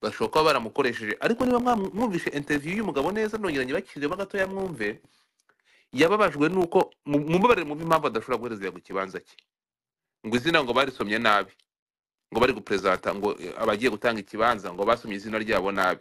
bashobora kuba baramukoresheje ariko niba mwumvishe interview y'umugabo neza nongeranye bakireba gatoya mwumve yababajwe nuko mumbabarire mwumve impamvu adashobora guhereza ku kibanza cye ngo izina ngo barisomye nabi ngo bari gupresenta ngo abagiye gutanga ikibanza ngo basomye izina ryabo nabi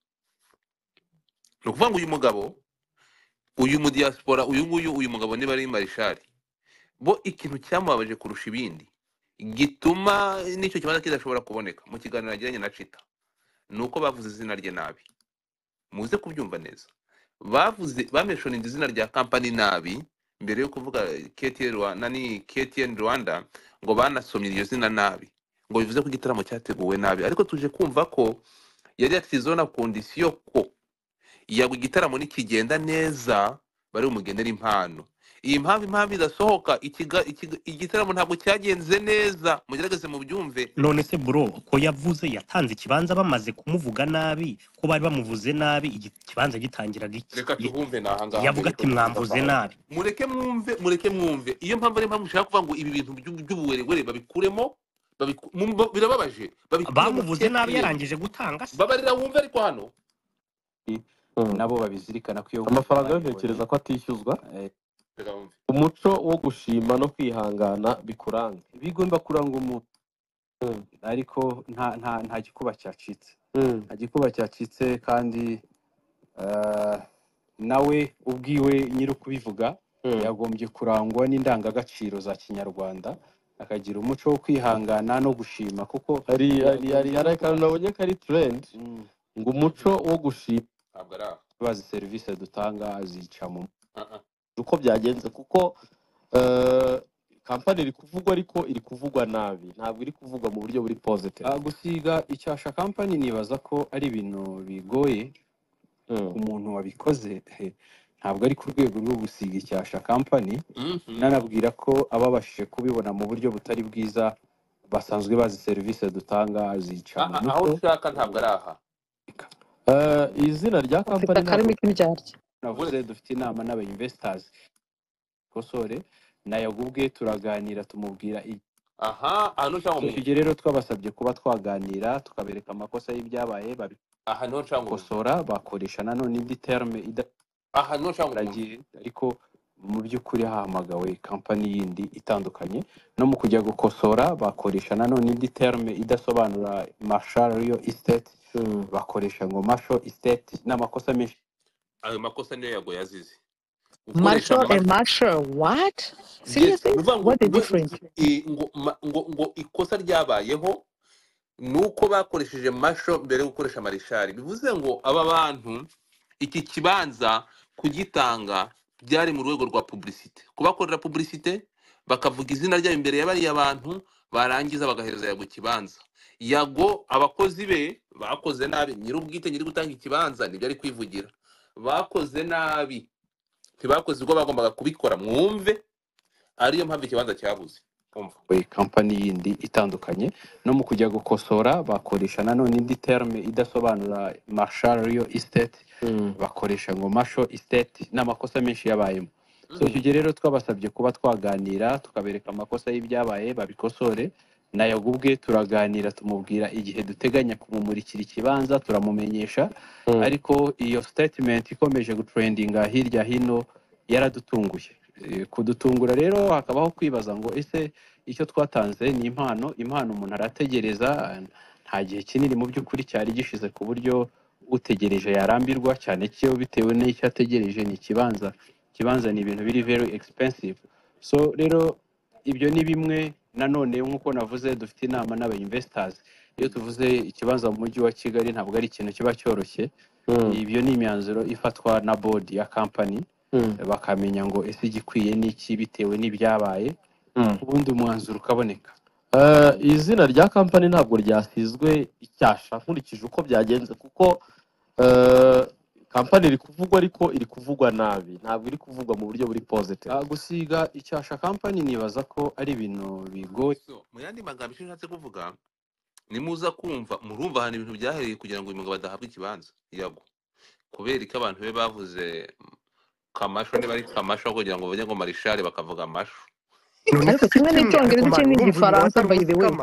no kuvuga ngo uyu mugabo uyu mu diaspora uyu mugabo niba ari Marshal bo ikintu cyamubabaje kurusha ibindi gituma n'icyo kibanza kidashobora kuboneka mu kiganiro yagiranye na Chita nuko bavuze izina rye nabi muze kubyumva neza bameshoninze izina rya company nabi mbere yo kuvuga KTN Rwanda ngo banasomye iryo zina nabi ngo bivuze ko igitaramo cyateguwe nabi ariko tuje kumva ko yari yatizona condition ko yagwa igitaramo nikigenda neza bari umugenera impano iyi impamvu idasohoka igitaramo ntabwo cyagenze neza mugerageze mu byumve none se bro ko yavuze yatanze ikibanza bamaze kumuvuga nabi ko bari bamuvuze nabi ikibanza gitangira reka tuhumve nahangaha yavuga ati mwamvuze nabi mureke mwumve iyo mpamvu ari impamvu ushaka kuvuga ngo ibi bintu by'ubuwerewere babikuremo birababaje bamuvuze nabi yarangije gutanga babarira wumve ariko hano nabo babizirikana ko iyo amafaranga yo ntekereza ko atishyuzwa umuco wo gushima no kwihangana bikuranga bigomba kuranga umuntu ariko nta gikuba cyacitse nta gikuba cyacitse kandi nawe ubwiwe nyiri kubivuga yagombye kurangwa n'indangagaciro za kinyarwanda akagira umuco wo kwihangana no gushima kuko hari akantu nabonye kari trend ngo umuco wo gushima bazi serivisi dutanga zica mu uko byagenze kuko kampani iri kuvugwa ariko iri kuvugwa nabi ntabwo iri kuvugwa mu buryo buri positive gusiga icyasha kampani nibaza ko ari ibintu bigoye umuntu wabikoze ntabwo ari ku rwego rwo gusiga icyasha kampani nanabwira ko ababashije kubibona mu buryo butari bwiza basanzwe bazi serivisi dutanga zica mu aho ushaka ntabwo ari aha izina rya kampani navuze dufite inama n'aba investors kosore nayo ubwe turaganira tumubwira icyo rero twabasabye kuba twaganira tukabereka amakosa y'ibyabaye babikosora bakoresha nanone indi terme ariko mu by'ukuri hahamagawe kampani yindi itandukanye no mu kujya gukosora bakoresha nanone indi terme idasobanura Marshal Real Estate bakoresha ngo Marshal Estate n'amakosa menshi ayo makosa niyo yago yazize Marshal and Marshal what seriously what the difference ngo ikosa ryabayeho nuko bakoresheje Marshal mbere yo gukoresha Marshal bivuze ngo aba bantu iki kibanza kugitanga byari mu rwego rwa publicité kubakorera publicité bakavuga izina ryayo imbere y'abari abantu barangiza bagahereza yago kibanza yago abakozi be bakoze nabi nyir'ubwite nyiri gutanga ikibanza nibyo ari kwivugira bakoze nabi ntibakoze ubwo bagombaga kubikora mwumve ariyo mpamvu ikibanza cyabuze kampani yindi itandukanye no mu kujya gukosora bakoresha nanone indi terme idasobanura Marshal Real Estate bakoresha ngo Marshal Estate n'amakosa menshi yabayemo icyo rero twabasabye kuba twaganira tukabereka amakosa y'ibyabaye babikosore nayo ubwe turaganira tumubwira igihe duteganya kumumurikira ikibanza turamumenyesha ariko iyo statement ikomeje gutrendinga hirya hino yaradutunguye kudutungura rero hakabaho kwibaza ngo ese icyo twatanze ni impano umuntu arategereza nta gihe kinini mu by'ukuri cyari gishize ku buryo utegereje yarambirwa cyane cyo bitewe n'icyo ategereje ni ikibanza ni ibintu biri very expensive so rero ibyo ni bimwe nanone nk'uko navuze dufite inama n'aba investors iyo tuvuze ikibanza mu mujyi wa Kigali ntabwo ari ikintu kiba cyoroshye ibyo ni imyanzuro ifatwa na board ya company bakamenya ngo ese igikwiye n'iki bitewe n'ibyabaye ubundi umwanzuro ukaboneka izina rya kampani ntabwo ryasizwe icyasha nkurikije uko byagenze kuko kampani iri kuvugwa ariko iri kuvugwa nabi ntabwo iri kuvugwa mu buryo buri positive gusiga icyasha kampani nibaza ko ari ibintu bigoye mu yandi magambo icyo nshatse kuvuga nimuza kumva murumva ahantu ibintu byahereye kugira ngo uyu mugabo adahabwa ikibanza yago kubera ko abantu be bavuze kamasho niba ari kamasho kugira ngo bajye ngo Marshal bakavuga amasho ariko kimwe n'icyongereza ikindi n'igifaransa by the way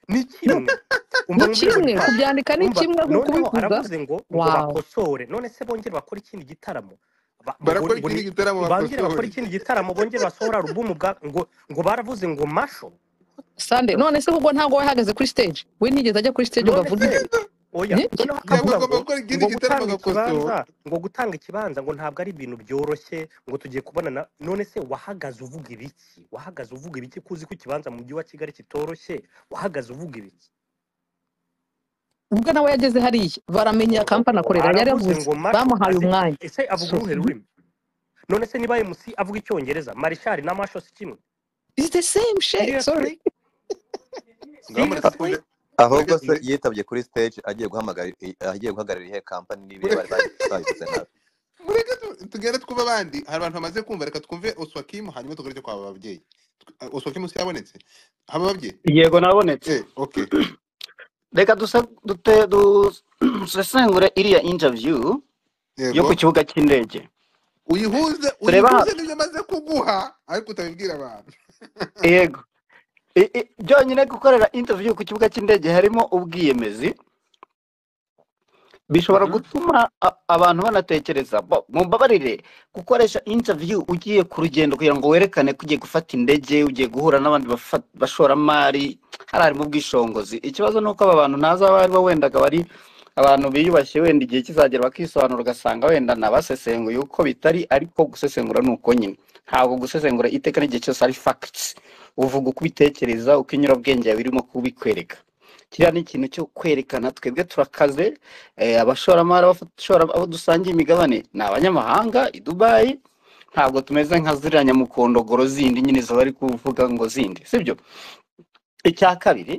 ni no kimwe umva ni nkubwire ngo kimwe Dipasi kubyandika ni umva kimwe nk'uko noneho ubivuga aravuze ngo wow bakosore none se bongere bakora ikindi gitaramo ngo barakora ngo ikindi gitaramo bangire bakora bakosore ikindi gitaramo bongere basohora alubumu ngo baravuze ngo masho Sunday none se ubwo ntabwo wahagaze kuri stage we nigeze ajya kuri stage ngo none avuge se oya Niki? noneho yabwo akavuga agomba ngo gukora ikindi gitaramo agakosora gutanga ikibanza ngo ntabwo ari ibintu byoroshye ngo tugiye kubonana none se wahagaze uvuga ibiki kuzi ko ikibanza mu mujyi wa Kigali kitoroshye wahagaze uvuga ibiki ubwo nawe yageze hariya baramenya kampani akorera yari aravuze yavuze ngo masho bamuhaye azi umwanya ese avuga so uruhe rurimi none se niba MC avuga icyongereza Marshall na masho si kimwe it's the same shit sorry seriously ahubwo se yitabye kuri stage agiye guhagararira ihe kampani n'ibiri bari babivuze nabi mureke tugende twumve abandi hari abantu bamaze kumva reka twumve Oswakim hanyuma tugaruke kwa ababyeyi Oswakim si yabonetse haba ababyeyi yego nabonetse okay reka dusesengure iriya interview yo ku yego kibuga cy'indege uyihuze tureba n'ibyo maze kuguha ariko utabibwira abantu yego byonyine gukorera interview ku kibuga cy'indege harimo ubwiyemezi bishobora gutuma abantu banatekereza mumbabarire gukoresha interview ugiye ku rugendo kugira ngo werekane ko ugiye gufata indege ugiye guhura n'abandi bashoramari harimo ubwishongozi ikibazo ni uko aba bantu ntazaba ari bo wenda bari abantu biyubashye wenda igihe kizagera bakisobanura ugasanga wenda nabasesenguye uko bitari ariko gusesengura ni uko nyine ntabwo gusesengura iteka n'igihe cyose ari facts uvuga uko ubitekereza uko inyurabwenge yawe irimo kubikwereka kiriya ni ikintu cyo kwerekana twebwe turakaze abashoramari abo dusangiye imigabane ni abanyamahanga i Dubai ntabwo tumeze nka ziriya nyamukondogoro zindi nyine zo bari kuvuga ngo zindi sibyo icya kabiri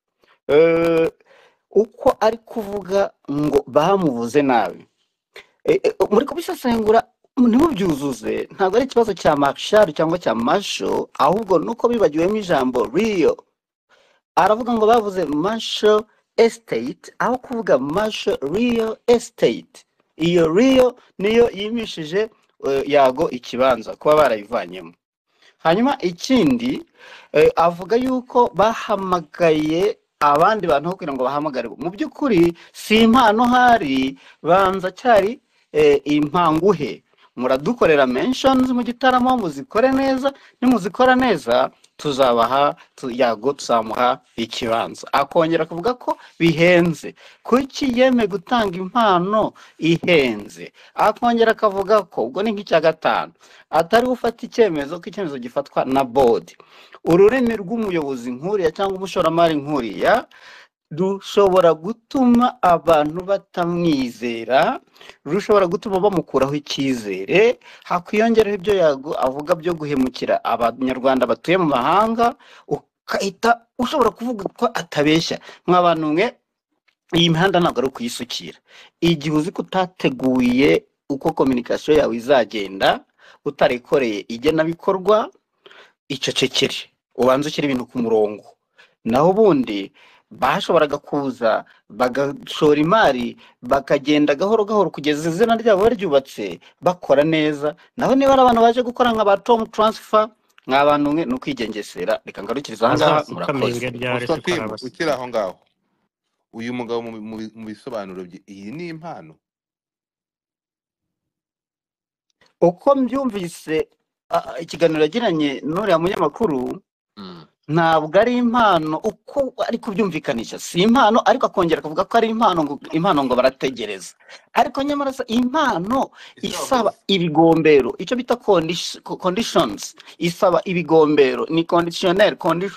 uko ari kuvuga ngo bamuvuze nabi muri kubisesengura ntimubyuzuze ntabwo ari ikibazo cya Marshall cyangwa cya Masho ahubwo nuko bibagiwemo ijambo Rio aravuga ngo bavuze Marshall Estate aho kuvuga Marshall Rio Estate iyo Rio niyo yimishije yago ikibanza kuba barayivanyemo hanyuma ikindi avuga yuko bahamagaye abandi bantu kugira ngo bahamagare mu by'ukuri si impano hari banza cyari impanguhe muradukorera mentions mu gitaramo muzikore neza nimuzikora neza tuzabaha yago tuzamuha ikibanza akongera kuvuga ko bihenze kuki yeme gutanga impano ihenze akongera akavuga ko ubwo ni nk'icya gatanu atari gufata icyemezo ko icyemezo gifatwa na board ururimi rw'umuyobozi nkuriya cyangwa umushoramari nkuriya rushobora gutuma abantu batamwizera rushobora gutuma bamukuraho icyizere hakwiyongeraho ibyo yago avuga byo guhemukira abanyarwanda batuye mu mahanga ukahita ushobora kuvuga ko atabeshya nk'abantu mwe iyi mihanda ntabwo ari ukuyisukira igihe uzi ko utateguye uko communication yawe izagenda utarekoreye igenabikorwa icecekere ubanza ushyira ibintu ku murongo naho ubundi bashoboraga kuza bagashora imari bakagenda gahoro gahoro kugeza izina ryabo baryubatse bakora neza naho niba ari abantu baje gukora nka ba Tom Transfer nk'abantu mwe no kwigengesera reka ngarukiriza aha ngaha murakoze ukiri aho ngaho uyu mugabo mu bisobanuro bye iyi ni impano uko mbyumvise ikiganiro yagiranye n'uriya munyamakuru ntabwo ari impano uko ari kubyumvikanisha si impano ariko akongera akavuga ko ari impano ngo barategereza ariko nyamara impano isaba ibigombero icyo bita conditions isaba ibigombero ni conditional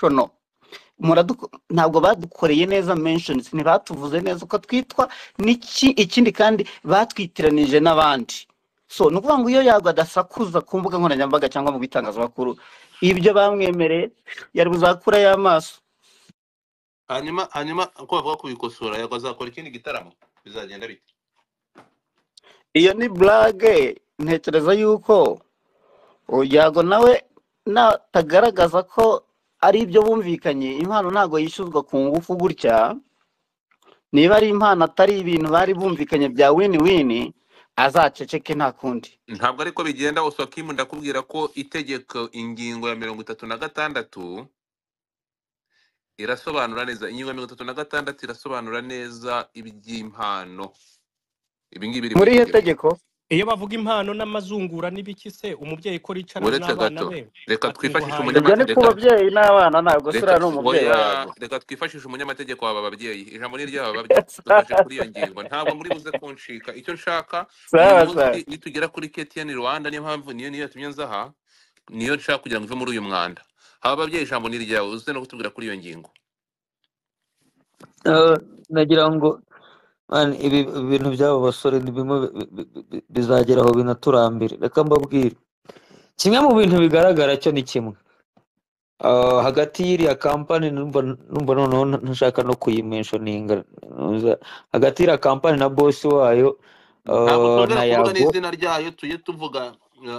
ntabwo badukoreye neza mentions ntibatuvuze neza uko twitwa ikindi kandi batwitiranije n'abandi so ni ukuvuga ngo iyo yagwa adasakuza ku mbuga nkoranyambaga cyangwa mu bitangazamakuru ibyo bamwemereye yari buzakura y'amaso hanyuma ko bavuga kubikosora yago azakora ikindi gitaramo bizagenda bite iyo ni blague ntekereza yuko yago nawe natagaragaza ko ari ibyo bumvikanye impano ntabwo yishyuzwa ku ngufu gutya niba ari impano atari ibintu bari bumvikanye bya win-win azaceceke nta kundi ntabwo ariko bigenda Oswakim ndakubwira ko itegeko ingingo ya 36 irasobanura neza ingingo ya 36 irasobanura neza iby'impano ibi ngibi biri mu muri iyo itegeko tegeko iyo bavuga impano n'amazungura n'ibiki se umubyeyi ko yicarana uretse n'abana gato be reka ati twifashishe nguhaye ibyo ni ku reka babyeyi n'abana ntabwo se uriya ni umubyeyi wa oya yago reka twifashishe umunyamategeko w'aba babyeyi ijambo ni ry'aba babyeyi dufashe kuri iyo ngingo ntabwo muri buze kunshika icyo nshaka uyu sawa munsi sawa nitugera kuri KTN Rwanda niyo mpamvu niyo yatumye nzaha niyo nshaka kugira ngo ive muri uyu mwanda aba babyeyi ijambo ni ryawe uze no kutubwira kuri iyo ngingo nagira ngo ibi bintu by'abo basore ni bimwe bizagera aho binaturambire. Reka mbabwire kimwe mu bintu bigaragara cyo ni kimwe. Hagati y'iriya kampani numva noneho ntashaka no kuyimentioninga, hagati y'iriya kampani na boss wayo ntabwo na twongera kuvuga Yago n'izina ryayo tujye tuvuga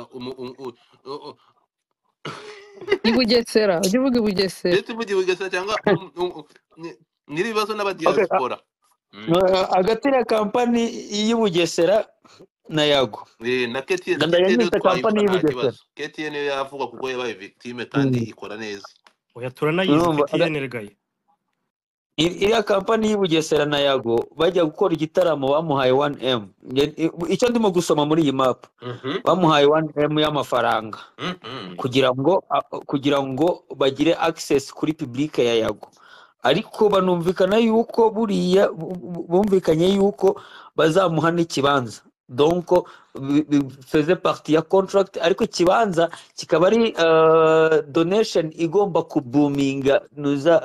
i Bugesera ujye uvuga i Bugesera ndetse tuvuge Bugesera cyangwa nyir'ibibazo okay. n'abadiaspora Hagati y'iriya kampani y'i Bugesera na Yago na KTN ndayamwita kampani y'i nta Bugesera. kibazo KTN yo yavuga kuko yabaye victime kandi ikora neza oya turanayizi Urumva KTN regaye iriya kampani y'i Bugesera na Yago bajya gukora igitaramo bamuhaye 1M. Icyo ndimo gusoma muri iyi map bamuhaye 1M y'amafaranga kugira ngo bagire access kuri public ya Yago, ariko banumvikana yuko buriya bumvikanye yuko bazamuha n'ikibanza, donc faisait partie ya contract, ariko ikibanza kikaba ari donation igomba kubuminga nuza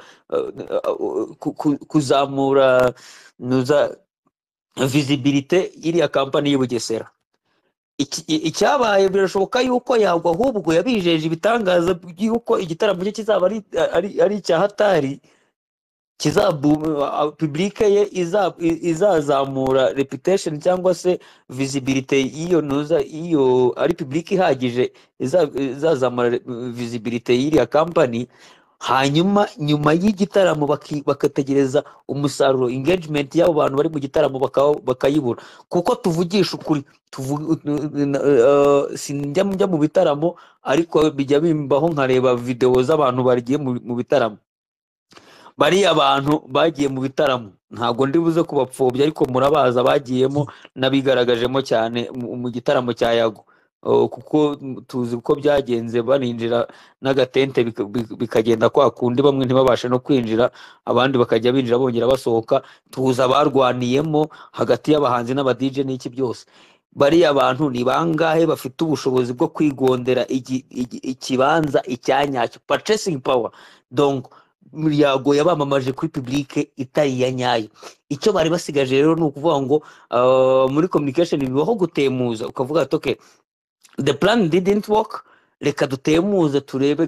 kuzamura nuza visibilité iriya kampani y'i Bugesera. Icyabaye birashoboka yuko Yago ahubwo yabijeje ibitangaza yuko igitaramo cye kizaba ari icya hatari, public ye izazamura reputation cyangwa se visibility y'iyo nuza iyo ari public ihagije izazamura visibility y'iriya company. Hanyuma nyuma y'igitaramo bakategereza umusaruro engagement y'abo bantu bari mu gitaramo bakayibura, kuko tuvugisha ukuri sinjya mu bitaramo ariko bijya bimbaho nkareba video z'abantu bagiye mu bitaramo. Bariya abantu bagiye mu bitaramo ntabwo ndi buze kubapfobya ariko murabaza bagiyemo nabigaragajemo cyane mu gitaramo cya Yago, kuko tuzi uko byagenze baninjira n'agatente bikagenda kwa kundi, bamwe ntibabashe no kwinjira abandi bakajya binjira bongera basohoka, tuza barwaniyemo hagati y'abahanzi n'aba DJ n'iki byose. Bariya abantu ni bangahe bafite ubushobozi bwo kwigondera ikibanza icyanyacyo, purchasing power? Donc Yago yabamamaje kuri public itari ya nyayo. Icyo bari basigaje rero ni ukuvuga ngo muri communication bibaho gutemuza, ukavuga ati okay, the plan didn't work, reka dutemuze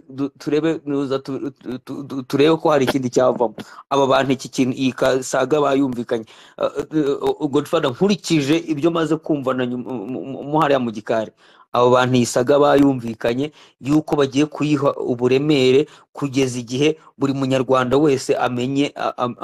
turebe ko hari ikindi cyavamo. Aba bantu iki kintu iyi saga bayumvikanye. Godfather, nkurikije ibyo maze kumva na muhariya mu gikari, abo bantu isaga bayumvikanye yuko bagiye kuyiha uburemere kugeza igihe buri munyarwanda wese amenye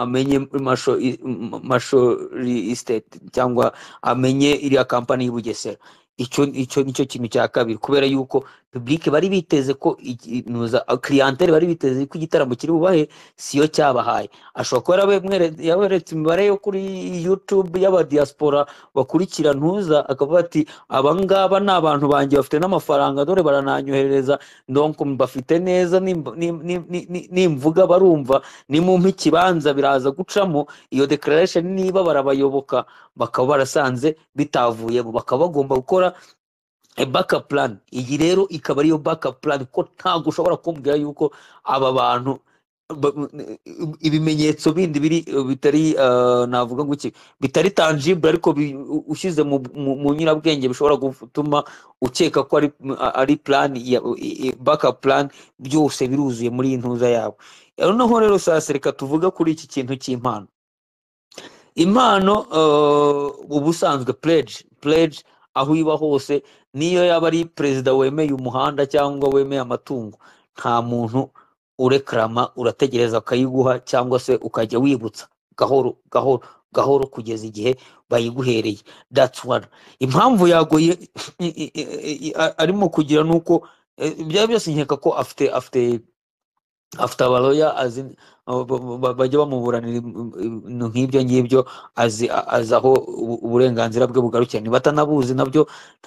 Masho estate cyangwa amenye iriya kampani y'i Bugesera. Icyo nicyo kintu cya kabiri, kubera yuko public bari biteze ko nuza clientele bari biteze ko igitaramo kiri bubahe siyo cyabahaye. Ashobora kuba yaberetse imibare yo kuri YouTube y'aba diaspora bakurikira ntuza, akavuga ati abangaba ni abantu banjye bafite n'amafaranga dore barananyohereza, donc bafite neza nimvuga barumva, nimumpa ikibanza biraza gucamo iyo declaration, niba barabayoboka bakaba barasanze bitavuye bakaba bagomba gukora backup plan. Iyi rero ikaba ariyo backup plan, ko ntabwo ushobora kumbwira yuko aba bantu ibimenyetso bindi bitari navuga ngo iki bitari tangible ariko ushyize mu nyirabwenge bishobora gutuma ukeka ko ari plan backup plan, byose biruzuye muri intuza yabo. Noneho rero sasa reka tuvuga kuri iki kintu cy'impano. Impano ubusanzwe pledge aho iba hose, niyo yaba ari perezida wemeye umuhanda cyangwa wemeye amatungo, nta muntu urekrama, urategereza akayiguha cyangwa se ukajya wibutsa gahoro gahoro gahoro kugeza igihe bayiguhereye. That's one. Impamvu Yagoye arimo kugira nuko byaba byose nkeka ko afite afite abaloya azi bajya bamuburanira ibintu nk'ibyo ngibyo, azi aho uburenganzira bwe bugarukira, niba atanabuzi nabyo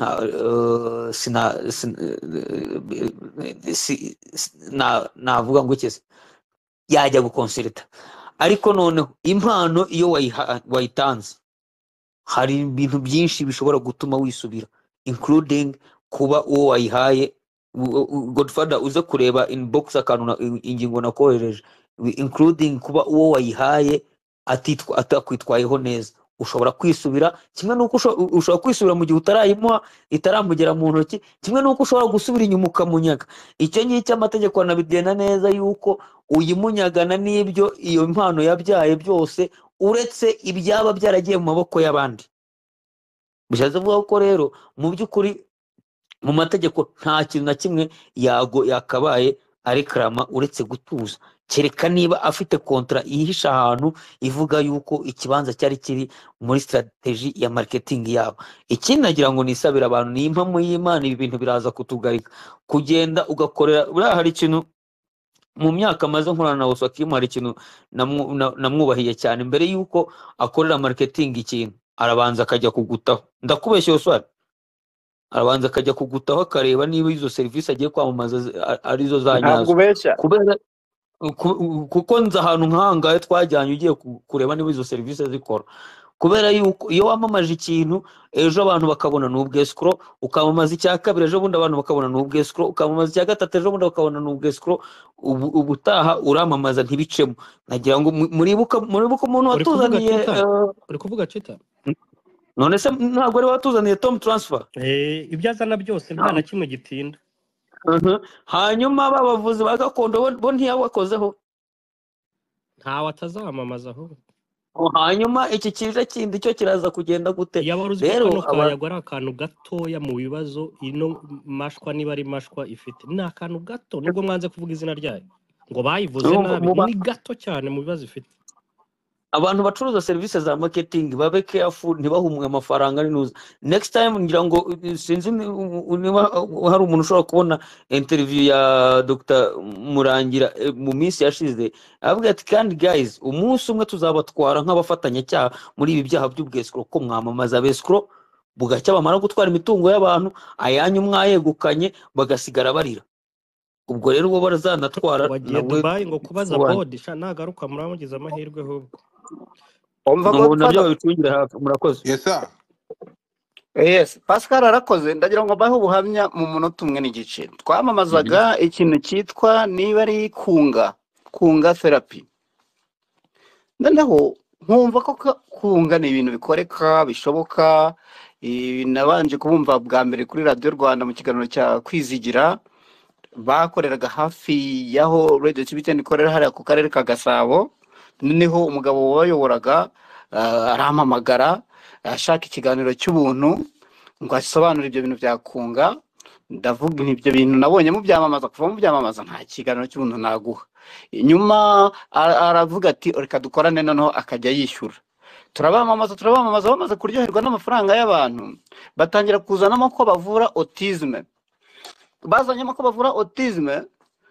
navuga ngo iki se, yajya gukonserita. Ariko noneho impano iyo wayitanze hari ibintu byinshi bishobora gutuma wisubira, including kuba uwo wayihaye Godfather uze kureba inbox akantu ingingo nakohereje, including kuba uwo wayihaye atakwitwayeho neza, ushobora kwisubira, kimwe nuko ushobora kwisubira mu gihe utarayimuha itaramugera mu ntoki, kimwe nuko ushobora gusubira inyuma ukamunyaga. Icyo ngicyo amategeko anabigena neza yuko uyimunyagana n'ibyo iyo impano yabyaye byose, uretse ibyaba byaragiye mu maboko y'abandi. Bishatse kuvuga ko rero mu by'ukuri mu mategeko nta kintu na kimwe yakabaye arekarama uretse gutuza, kereka niba afite kontra ihisha ahantu ivuga yuko ikibanza cyari kiri muri strategy ya marketing yabo. Ikindi nagira ngo nisabira abantu, ni impamo y'Imana, ibi bintu biraza kutugarika kugenda ugakorera. Buriya hari ikintu mu myaka maze nkorana na Oswakimu, hari ikintu namwubahiye cyane. Mbere yuko akorera marketing ikintu, arabanza akajya kugutaho. Ndakubeshye Oswald, arabanza akajya kugutaho akareba niba izo serivisi agiye kwamamaza arizo za nyazo, kubera kuko nza ahantu nk'ahangahe twajyanye ugiye kureba niba izo serivisi zikora, kubera yuko iyo wamamaje ikintu ejo abantu bakabona n'ubwescro, ukamamaza icya kabiri ejo bundi abantu bakabona n'ubwescro, ukamamaza icya gatatu ejo bundi bakabona n'ubwescro, ubutaha uramamaza ntibicemo. Nagira ngo muribuka umuntu watuzaniye uri kuvuga Chita, none se ntabwo ari watuzaniye Tom Transfer? Ibyo azana byose nta na kimwe gitinda. Hanyuma babavuzi ba gakondo bo ntiyawakozeho, ntawe atazamamaza aho. Hanyuma iki kije kindi cyo kiraza kugenda gute rero? No kayago ari akantu gatoya mu bibazo ino mashwa, niba ari mashwa ifite ni akantu gato, nubwo mwanze kuvuga izina ryayo ngo bayivuze nabi, ni gato cyane mu bibazo ifite. Abantu bacuruza service za marketing babe careful, ntibahumwe amafaranga n'inuza. Next time ngira ngo sinzi niba hari umuntu ushobora kubona interview ya Dr. Murangira mu minsi yashize, avuga ati kandi guys, umunsi umwe tuzabatwara nk'abafatanyacyaha muri ibi byaha by'ubwescro, ko mwamamaza bescro bugacya bamara gutwara imitungo y'abantu, ayanyu mwayegukanye bagasigara barira. Ubwo rero uwo barazanatwara wagiye Dubai ngo kubaza board sha nagaruka muramugize amahirwe ahubwo. Nabyo babicungira hafi. Murakoze. Yes sir. Yes, Pascal arakoze. Ndagira ngo mbahe ubuhamya mu munota umwe n'igice. Twamamazaga ikintu cyitwa niba ari kunga therapy. Noneho nkumva ko kunga ni ibintu bikoreka bishoboka. Nabanje kubumva bwa mbere kuri Radio Rwanda mu kiganiro cya Kwizigira, bakoreraga hafi yaho Radio TBTN ikorera hariya ku karere ka Gasabo. Noneho umugabo wayoboraga arampamagara ashaka ikiganiro cy'ubuntu ngo asobanure ibyo bintu byakunga. Ndavuga ibyo bintu nabonye mu byamamaza, kuva mu byamamaza nta kiganiro cy'ubuntu naguha. Nyuma aravuga ati reka dukorane, noneho akajya yishyura. Turabamamaza bamaze kuryoherwa n'amafaranga y'abantu, batangira kuzanamo ko bavura autisme. Bazanyemo ko bavura autisme,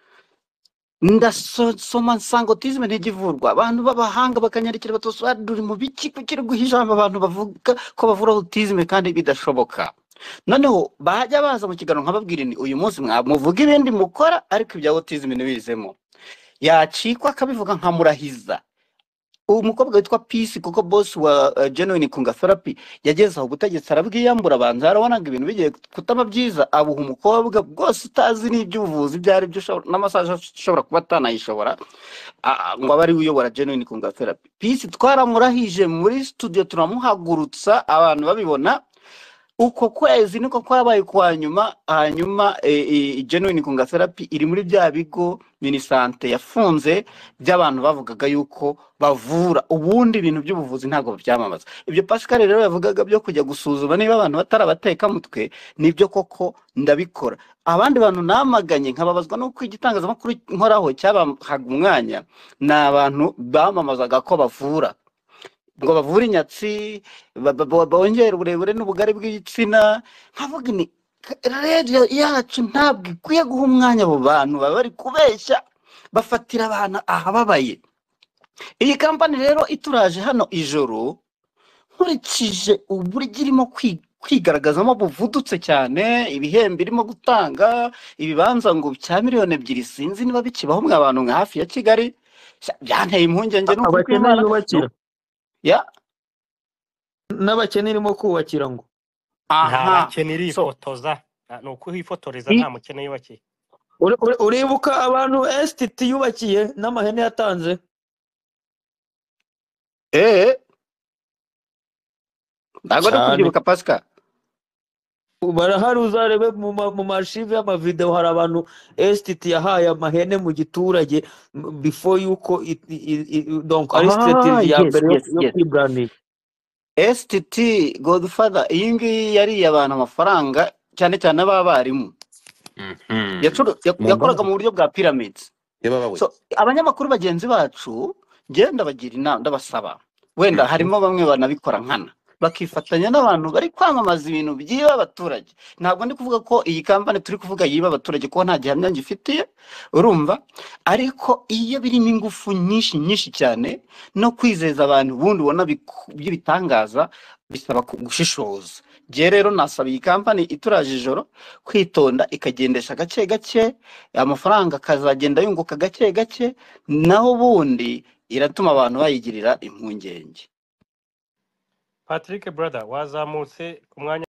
ndasoma nsanga autisme ntigivurwa. Abantu b'abahanga bakanyarikira batoswaduri mu biki kukiri guhijamba abantu bavuga ko bavura autisme kandi bidashoboka. Noneho bajya baza mu kiganiro nkababwira ni uyu munsi mwamuvuga ibindi mukora, ariko ibya autisme nibizemo. Yacikwa akabivuga nkamurahiza. Umukobwa witwa Peace, kuko boss wa Genuine Kunga Therapy, yageze aho ubutegetsi arabwiyambura, abanza arabonaga ibintu bigiye kutaba byiza, abuha umukobwa bwose utazi n'iby'ubuvuzi byari byo n'amasaje ashobora kuba atanayishobora, ngo abari uyobora Genuine Kunga Therapy. Peace twaramurahije muri studio, turamuhagurutsa, abantu babibona. Uko kwezi niko kwabaye kwa nyuma. Hanyuma Genuine Kunga Therapy iri muri bya bigo Minisante yafunze by'abantu bavugaga yuko bavura, ubundi ibintu by'ubuvuzi ntago byamamaza. Ibyo Pascal rero yavugaga byo kujya gusuzuma niba abantu batarabateka mutwe, nibyo koko ndabikora. Abandi bantu namaganye nkababazwa nuko igitangazamakuru nkoraho cyabahaga umwanya, n'abantu bamamazaga ko bavura, ngo bavura inyatsi, bongera uburebure n'ubugari bw'igitsina. Nkavuga ni radio yacu ntabwo ikwiye guha umwanya abo bantu baba bari kubeshya. bafatira abantu ahababaye. Iyi kampani rero ituraje hano ijoro, nkurikije uburyo irimo kwigaragazamo buvudutse cyane, ibihembo irimo gutanga, ibibanza ngo cya miliyoni 2 sinzi niba bikibaho mwa bantu nka hafi ya Kigali, byanteye impungenge n'ukuri abakene kw'Imana. yubakira Ya, n'abakene irimo kubakira ngo nta aha, bakene so irifotoza ni ukuhifotoreza, nta mukene yubakiye. uribuka abantu STT yubakiye n'amahene yatanze ntabwo ari cyane kubyibuka Pascal. barahari, uzarebe mu mashive y'amavideo, hari abantu STT yahaye amahene mu giturage before yuko donc ari strategy ya Yes, mbere yes, yo yes. kwibranding. STT Godfather, iyi ngiyi yariye abantu amafaranga cyane cyane abarimu. Yakoraga mu buryo bwa pyramids. yababawe So abanyamakuru bagenzi bacu ngenda bagira inama, ndabasaba wenda harimo bamwe banabikora nkana, bakifatanya n'abantu bari kwamamaza ibintu byiba abaturage. Ntabwo ndi kuvuga ko iyi kampani turi kuvuga yiba abaturage, ko nta gihamya ngifitiye, urumva, ariko iyo birimo ingufu nyinshi cyane no kwizeza abantu ubundi ubona by'ibitangaza, bisaba gushishoza. Je rero nasaba iyi kampani ituraje ijoro kwitonda, ikagendesha gake gake, amafaranga akazagenda yunguka gake gake, naho ubundi iratuma abantu bayigirira impungenge. Patrick brother wazamutse ku mwanya